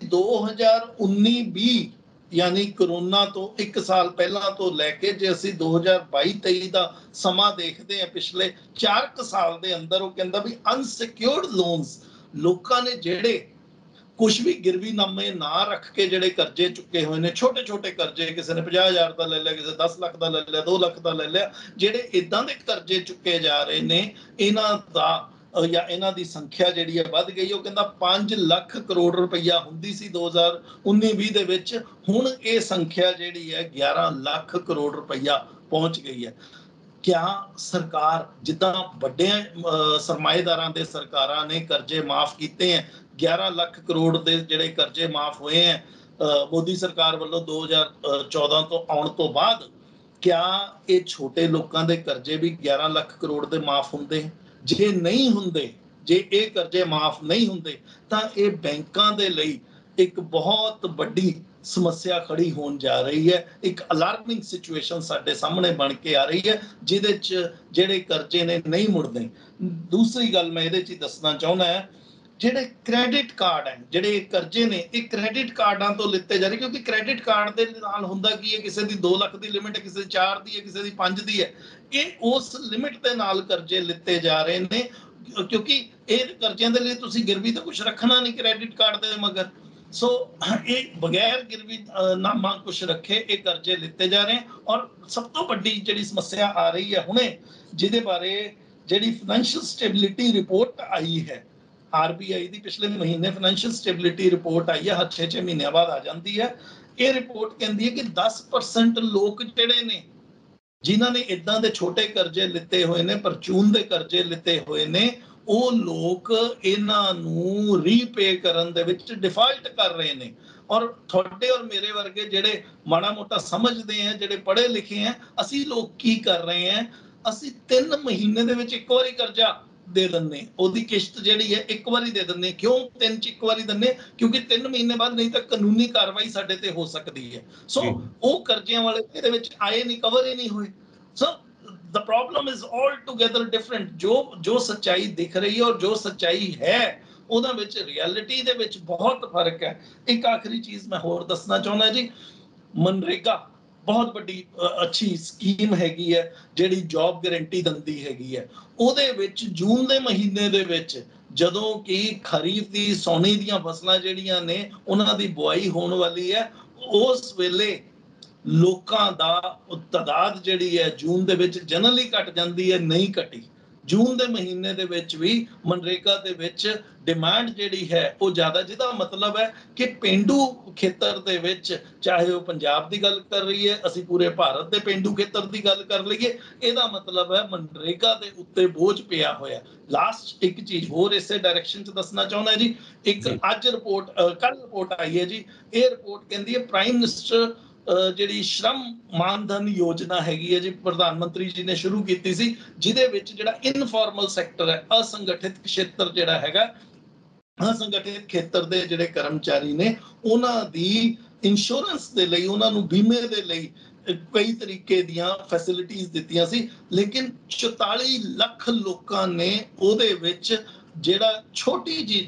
2019-20 ਯਾਨੀ ਕਰੋਨਾ ਤੋਂ 1 ਸਾਲ ਪਹਿਲਾਂ ਤੋਂ ਲੈ ਕੇ ਜੇ ਅਸੀਂ 2022-23 ਦਾ ਸਮਾਂ ਦੇਖਦੇ ਹਾਂ, ਪਿਛਲੇ 4 ਸਾਲ ਦੇ ਅੰਦਰ, ਉਹ ਕਹਿੰਦਾ ਵੀ ਅਨਸਿਕਿਉਰਡ ਲੋਨਸ, ਲੋਕਾਂ ਨੇ ਜਿਹੜੇ ਕੁਝ ਵੀ ਗਿਰਵੀਨਾਮੇ ਨਾ ਰੱਖ ਕੇ ਜਿਹੜੇ ਕਰਜ਼ੇ ਚੁੱਕੇ ਹੋਏ ਨੇ, ਛੋਟੇ ਛੋਟੇ ਕਰਜ਼ੇ, ਕਿਸੇ ਨੇ 50,000 ਦਾ ਲੈ ਲਿਆ, ਕਿਸੇ 10 ਲੱਖ ਦਾ ਲੈ ਲਿਆ, 2 ਲੱਖ ਦਾ ਲੈ ਲਿਆ, ਜਿਹੜੇ ਇਦਾਂ ਦੇ ਕਰਜ਼ੇ ਚੁੱਕੇ ਜਾ ਰਹੇ ਨੇ, ਇਹਨਾਂ ਦਾ ਜਾਂ ਇਹਨਾਂ ਦੀ ਸੰਖਿਆ ਜਿਹੜੀ ਹੈ ਵੱਧ ਗਈ। ਉਹ ਕਹਿੰਦਾ 5 ਲੱਖ ਕਰੋੜ ਰੁਪਈਆ ਹੁੰਦੀ ਸੀ 2019-20 ਦੇ ਵਿੱਚ, ਹੁਣ ਇਹ ਸੰਖਿਆ ਜਿਹੜੀ ਹੈ 11 ਲੱਖ ਕਰੋੜ ਰੁਪਈਆ ਪਹੁੰਚ ਗਈ ਹੈ। ਕਿਆ ਸਰਕਾਰ, ਜਿੱਦਾਂ ਵੱਡੇ ਸਰਮਾਏਦਾਰਾਂ ਦੇ ਸਰਕਾਰਾਂ ਨੇ ਕਰਜ਼ੇ ਮਾਫ ਕੀਤੇ ਹੈ, 11 ਲੱਖ ਕਰੋੜ ਦੇ ਜਿਹੜੇ ਕਰਜ਼ੇ ਮਾਫ ਹੋਏ ਹੈ ਮੋਦੀ ਸਰਕਾਰ ਵੱਲੋਂ 2014 ਤੋਂ ਆਉਣ ਤੋਂ ਬਾਅਦ, ਕਿਆ ਇਹ ਛੋਟੇ ਲੋਕਾਂ ਦੇ ਕਰਜ਼ੇ ਵੀ 11 ਲੱਖ ਕਰੋੜ ਦੇ ਮਾਫ ਹੁੰਦੇ? ਜੇ ਨਹੀਂ ਹੁੰਦੇ, ਜੇ ਇਹ ਕਰਜ਼ੇ ਮਾਫ ਨਹੀਂ ਹੁੰਦੇ, ਤਾਂ ਇਹ ਬੈਂਕਾਂ ਦੇ ਲਈ ਇੱਕ ਬਹੁਤ ਵੱਡੀ ਸਮੱਸਿਆ ਖੜੀ ਹੋਣ ਜਾ ਰਹੀ ਹੈ। ਇੱਕ ਅਲਾਰਮਿੰਗ ਸਿਚੁਏਸ਼ਨ ਸਾਡੇ ਸਾਹਮਣੇ ਬਣ ਕੇ ਆ ਰਹੀ ਹੈ, ਜਿਹਦੇ 'ਚ ਜਿਹੜੇ ਕਰਜ਼ੇ ਨੇ ਨਹੀਂ ਮੁੜਦੇ। ਦੂਸਰੀ ਗੱਲ ਮੈਂ ਇਹਦੇ 'ਚ ਦੱਸਣਾ ਚਾਹੁੰਦਾ ਹੈ, ਜਿਹੜੇ ਕ੍ਰੈਡਿਟ ਕਾਰਡ ਹੈ, ਜਿਹੜੇ ਕਰਜ਼ੇ ਨੇ, ਇਹ ਕ੍ਰੈਡਿਟ ਕਾਰਡਾਂ ਤੋਂ ਲਿੱਤੇ ਜਾ ਰਹੇ, ਕਿਉਂਕਿ ਕ੍ਰੈਡਿਟ ਕਾਰਡ ਦੇ ਨਾਲ ਹੁੰਦਾ ਕੀ ਹੈ, ਕਿਸੇ ਦੀ 2 ਲੱਖ ਦੀ ਲਿਮਿਟ ਹੈ, ਕਿਸੇ ਦੀ 4 ਦੀ ਹੈ, ਕਿਸੇ ਦੀ 5 ਦੀ ਹੈ। ਇਹ ਉਸ ਲਿਮਿਟ ਦੇ ਨਾਲ ਕਰਜ਼ੇ ਲਿੱਤੇ ਜਾ ਰਹੇ ਨੇ, ਕਿਉਂਕਿ ਇਹ ਕਰਜ਼ਿਆਂ ਦੇ ਲਈ ਤੁਸੀਂ ਗਿਰਵੀ ਤਾਂ ਕੁਝ ਰੱਖਣਾ ਨਹੀਂ ਕ੍ਰੈਡਿਟ ਕਾਰਡ ਦੇ ਮਗਰ। ਸੋ ਇਹ ਬਗੈਰ ਗਿਰਵੀ ਨਾਮਾ ਕੁਝ ਰੱਖੇ ਇਹ ਕਰਜ਼ੇ ਲਿੱਤੇ ਜਾ ਰਹੇ। ਔਰ ਸਭ ਤੋਂ ਵੱਡੀ ਜਿਹੜੀ ਸਮੱਸਿਆ ਆ ਰਹੀ ਹੈ ਹੁਣੇ, ਜਿਹਦੇ ਬਾਰੇ ਜਿਹੜੀ ਫਾਈਨੈਂਸ਼ੀਅਲ ਸਟੇਬਿਲਿਟੀ ਰਿਪੋਰਟ ਆਈ ਹੈ, ਆਰਬੀਆਈ ਦੀ ਪਿਛਲੇ ਮਹੀਨੇ ਫਾਈਨੈਂਸ਼ੀਅਲ ਸਟੇਬਿਲਿਟੀ ਰਿਪੋਰਟ ਆਈ ਹੈ, ਹਰ 6 ਮਹੀਨਿਆਂ ਬਾਅਦ ਆ ਜਾਂਦੀ ਹੈ। ਇਹ ਰਿਪੋਰਟ ਕਹਿੰਦੀ ਹੈ ਕਿ 10% ਲੋਕ ਜਿਹੜੇ ਨੇ, ਜਿਨ੍ਹਾਂ ਨੇ ਇਦਾਂ ਦੇ ਛੋਟੇ ਕਰਜ਼ੇ ਲਿੱਤੇ ਹੋਏ ਨੇ, ਪਰਚੂਨ ਦੇ ਕਰਜ਼ੇ ਲਿੱਤੇ ਹੋਏ ਨੇ, ਉਹ ਲੋਕ ਇਹਨਾਂ ਨੂੰ ਰੀਪੇ ਕਰਨ ਦੇ ਵਿੱਚ ਡਿਫਾਲਟ ਕਰ ਰਹੇ ਨੇ। ਔਰ ਤੁਹਾਡੇ ਔਰ ਮੇਰੇ ਵਰਗੇ ਜਿਹੜੇ ਮਾੜਾ ਮੋਟਾ ਸਮਝਦੇ ਆ, ਜਿਹੜੇ ਪੜ੍ਹੇ ਲਿਖੇ ਆ, ਅਸੀਂ ਲੋਕ ਕੀ ਕਰ ਰਹੇ ਆ, ਅਸੀਂ 3 ਮਹੀਨੇ ਦੇ ਵਿੱਚ ਇੱਕ ਵਾਰੀ ਕਰਜ਼ਾ ਦੇ ਦਿੰਨੇ, ਉਹਦੀ ਕਿਸ਼ਤ ਜਿਹੜੀ ਹੈ ਇੱਕ ਵਾਰੀ ਦੇ ਦਿੰਨੇ। ਕਿਉਂ 3 ਚ ਇੱਕ ਵਾਰੀ ਦਿੰਨੇ? ਕਿਉਂਕਿ 3 ਮਹੀਨੇ ਬਾਅਦ ਨਹੀਂ ਤਾਂ ਕਾਨੂੰਨੀ ਕਾਰਵਾਈ ਸਾਡੇ ਤੇ ਹੋ ਸਕਦੀ ਹੈ। ਸੋ ਉਹ ਕਰਜ਼ਿਆਂ ਵਾਲੇ ਇਹਦੇ ਵਿੱਚ ਆਏ ਨਹੀਂ, ਕਵਰ ਹੀ ਨਹੀਂ ਹੋਏ। ਸੋ the problem is altogether different। ਜੋ ਸੱਚਾਈ ਦਿਖ ਰਹੀ ਹੈ ਔਰ ਜੋ ਸੱਚਾਈ ਹੈ, ਉਹਦੇ ਵਿੱਚ ਰਿਐਲਿਟੀ ਦੇ ਵਿੱਚ ਬਹੁਤ ਫਰਕ ਹੈ। ਇੱਕ ਆਖਰੀ ਚੀਜ਼ ਮੈਂ ਹੋਰ ਦੱਸਣਾ ਚਾਹੁੰਦਾ ਜੀ, ਮਨਰੇਗਾ ਬਹੁਤ ਵੱਡੀ ਅੱਛੀ ਸਕੀਮ ਹੈਗੀ ਹੈ, ਜਿਹੜੀ ਜੌਬ ਗਾਰੰਟੀ ਦਿੰਦੀ ਹੈਗੀ ਹੈ। ਉਹਦੇ ਵਿੱਚ ਜੂਨ ਦੇ ਮਹੀਨੇ ਦੇ ਵਿੱਚ, ਜਦੋਂ ਕਿ ਖਰੀਫ ਦੀ, ਸੌਣੀ ਦੀਆਂ ਫਸਲਾਂ ਜਿਹੜੀਆਂ ਨੇ ਉਹਨਾਂ ਦੀ ਬੁਆਈ ਹੋਣ ਵਾਲੀ ਹੈ, ਉਸ ਵੇਲੇ ਲੋਕਾਂ ਦਾ ਤਾਦਾਦ ਜਿਹੜੀ ਹੈ ਜੂਨ ਦੇ ਵਿੱਚ ਜਨਰਲੀ ਘਟ ਜਾਂਦੀ ਹੈ, ਨਹੀਂ ਘਟੀ। ਜੂਨ ਦੇ ਮਹੀਨੇ ਦੇ ਵਿੱਚ ਵੀ ਮਨਰੇਗਾ ਦੇ ਵਿੱਚ ਡਿਮਾਂਡ ਜਿਹੜੀ ਹੈ ਉਹ ਜ਼ਿਆਦਾ, ਜਿਹਦਾ ਮਤਲਬ ਹੈ ਕਿ ਪੇਂਡੂ ਖੇਤਰ ਦੇ ਵਿੱਚ, ਚਾਹੇ ਉਹ ਪੰਜਾਬ ਦੀ ਗੱਲ ਕਰ ਰਹੀ ਹੈ, ਅਸੀਂ ਪੂਰੇ ਭਾਰਤ ਦੇ ਪੇਂਡੂ ਖੇਤਰ ਦੀ ਗੱਲ ਕਰ ਲਈਏ, ਇਹਦਾ ਮਤਲਬ ਹੈ ਮਨਰੇਗਾ ਦੇ ਉੱਤੇ ਬੋਝ ਪਿਆ ਹੋਇਆ। ਲਾਸਟ ਇੱਕ ਚੀਜ਼ ਹੋਰ ਇਸੇ ਡਾਇਰੈਕਸ਼ਨ 'ਚ ਦੱਸਣਾ ਚਾਹੁੰਦਾ ਜੀ। ਇੱਕ ਅੱਜ ਰਿਪੋਰਟ, ਕੱਲ ਰਿਪੋਰਟ ਆਈ ਹੈ ਜੀ, ਇਹ ਰਿਪੋਰਟ ਕਹਿੰਦੀ ਹੈ ਪ੍ਰਾਈਮ ਮਿਨਿਸਟਰ ਜਿਹੜੀ ਸ਼ਰਮ ਮਾਨਧਨ ਯੋਜਨਾ ਹੈਗੀ ਹੈ ਜੀ, ਪ੍ਰਧਾਨ ਮੰਤਰੀ ਜੀ ਨੇ ਸ਼ੁਰੂ ਕੀਤੀ ਸੀ, ਜਿਹਦੇ ਵਿੱਚ ਜਿਹੜਾ ਇਨਫਾਰਮਲ ਸੈਕਟਰ ਹੈ, ਅਸੰਗਠਿਤ ਖੇਤਰ ਜਿਹੜਾ ਹੈਗਾ, ਅਸੰਗਠਿਤ ਖੇਤਰ ਦੇ ਜਿਹੜੇ ਕਰਮਚਾਰੀ ਨੇ, ਉਹਨਾਂ ਦੀ ਇੰਸ਼ੋਰੈਂਸ ਦੇ ਲਈ, ਉਹਨਾਂ ਨੂੰ ਬੀਮੇ ਦੇ ਲਈ ਕਈ ਤਰੀਕੇ ਦੀਆਂ ਫੈਸਿਲਿਟੀਆਂ ਦਿੱਤੀਆਂ ਸੀ। ਲੇਕਿਨ 44 ਲੱਖ ਲੋਕਾਂ ਨੇ ਉਹਦੇ ਵਿੱਚ ਜਿਹੜਾ ਛੋਟੀ ਜੀ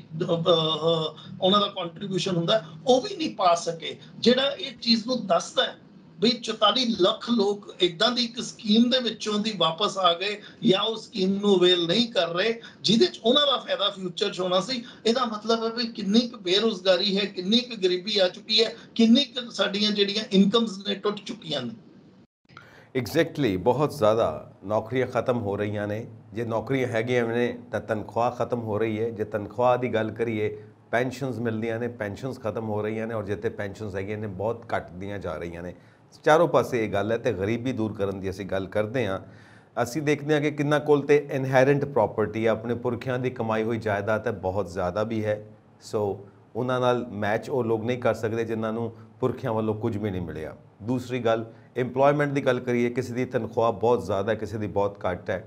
ਉਹਨਾਂ ਦਾ ਕੰਟਰੀਬਿਊਸ਼ਨ ਹੁੰਦਾ, ਉਹ ਵੀ ਨਹੀਂ ਪਾ ਸਕੇ। ਜਿਹੜਾ ਇਹ ਚੀਜ਼ ਨੂੰ ਦੱਸਦਾ ਹੈ ਵੀ 44 ਲੱਖ ਲੋਕ ਇਦਾਂ ਦੀ ਇੱਕ ਸਕੀਮ ਦੇ ਵਿੱਚੋਂ ਦੀ ਵਾਪਸ ਆ ਗਏ, ਜਾਂ ਉਹ ਸਕੀਮ ਨੂੰ ਅਵੇਲ ਨਹੀਂ ਕਰ ਰਹੇ, ਜਿਹਦੇ 'ਚ ਉਹਨਾਂ ਦਾ ਫਾਇਦਾ ਫਿਊਚਰ 'ਚ ਹੋਣਾ ਸੀ। ਇਹਦਾ ਮਤਲਬ ਹੈ ਵੀ ਕਿੰਨੀ ਕੁ ਬੇਰੁਜ਼ਗਾਰੀ ਹੈ, ਕਿੰਨੀ ਕੁ ਗਰੀਬੀ ਆ ਚੁੱਕੀ ਹੈ, ਕਿੰਨੀ ਕੁ ਸਾਡੀਆਂ ਜਿਹੜੀਆਂ ਇਨਕਮਸ ਨੇ ਟੁੱਟ ਚੁੱਕੀਆਂ ਨੇ। ਐਗਜ਼ੈਕਟਲੀ, ਬਹੁਤ ਜ਼ਿਆਦਾ ਨੌਕਰੀਆਂ ਖਤਮ ਹੋ ਰਹੀਆਂ ਨੇ। ਜੇ ਨੌਕਰੀਆਂ ਹੈਗੀਆਂ ਨੇ ਤਾਂ ਤਨਖਾਹ ਖਤਮ ਹੋ ਰਹੀ ਹੈ। ਜੇ ਤਨਖਾਹ ਦੀ ਗੱਲ ਕਰੀਏ, ਪੈਨਸ਼ਨਸ ਮਿਲਦੀਆਂ ਨੇ, ਪੈਨਸ਼ਨਸ ਖਤਮ ਹੋ ਰਹੀਆਂ ਨੇ, ਔਰ ਜਿੱਥੇ ਪੈਨਸ਼ਨਸ ਹੈਗੀਆਂ ਨੇ ਬਹੁਤ ਘਟਦੀਆਂ ਜਾ ਰਹੀਆਂ ਨੇ। ਚਾਰੋਂ ਪਾਸੇ ਇਹ ਗੱਲ ਹੈ। ਤੇ ਗਰੀਬੀ ਦੂਰ ਕਰਨ ਦੀ ਅਸੀਂ ਗੱਲ ਕਰਦੇ ਹਾਂ, ਅਸੀਂ ਦੇਖਦੇ ਹਾਂ ਕਿ ਕਿੰਨਾ ਕੋਲ ਤੇ ਇਨਹੈਰੈਂਟ ਪ੍ਰੋਪਰਟੀ, ਆਪਣੇ ਪੁਰਖਿਆਂ ਦੀ ਕਮਾਈ ਹੋਈ ਜਾਇਦਾਦ ਹੈ, ਬਹੁਤ ਜ਼ਿਆਦਾ ਵੀ ਹੈ। ਸੋ ਉਹਨਾਂ ਨਾਲ ਮੈਚ ਉਹ ਲੋਕ ਨਹੀਂ ਕਰ ਸਕਦੇ ਜਿਨ੍ਹਾਂ ਨੂੰ ਪੁਰਖਿਆਂ ਵੱਲੋਂ ਕੁਝ ਵੀ ਨਹੀਂ ਮਿਲਿਆ। ਦੂਸਰੀ ਗੱਲ, ਇੰਪਲੋਇਮੈਂਟ ਦੀ ਗੱਲ ਕਰੀਏ, ਕਿਸੇ ਦੀ ਤਨਖਾਹ ਬਹੁਤ ਜ਼ਿਆਦਾ ਹੈ, ਕਿਸੇ ਦੀ ਬਹੁਤ ਘੱਟ ਹੈ।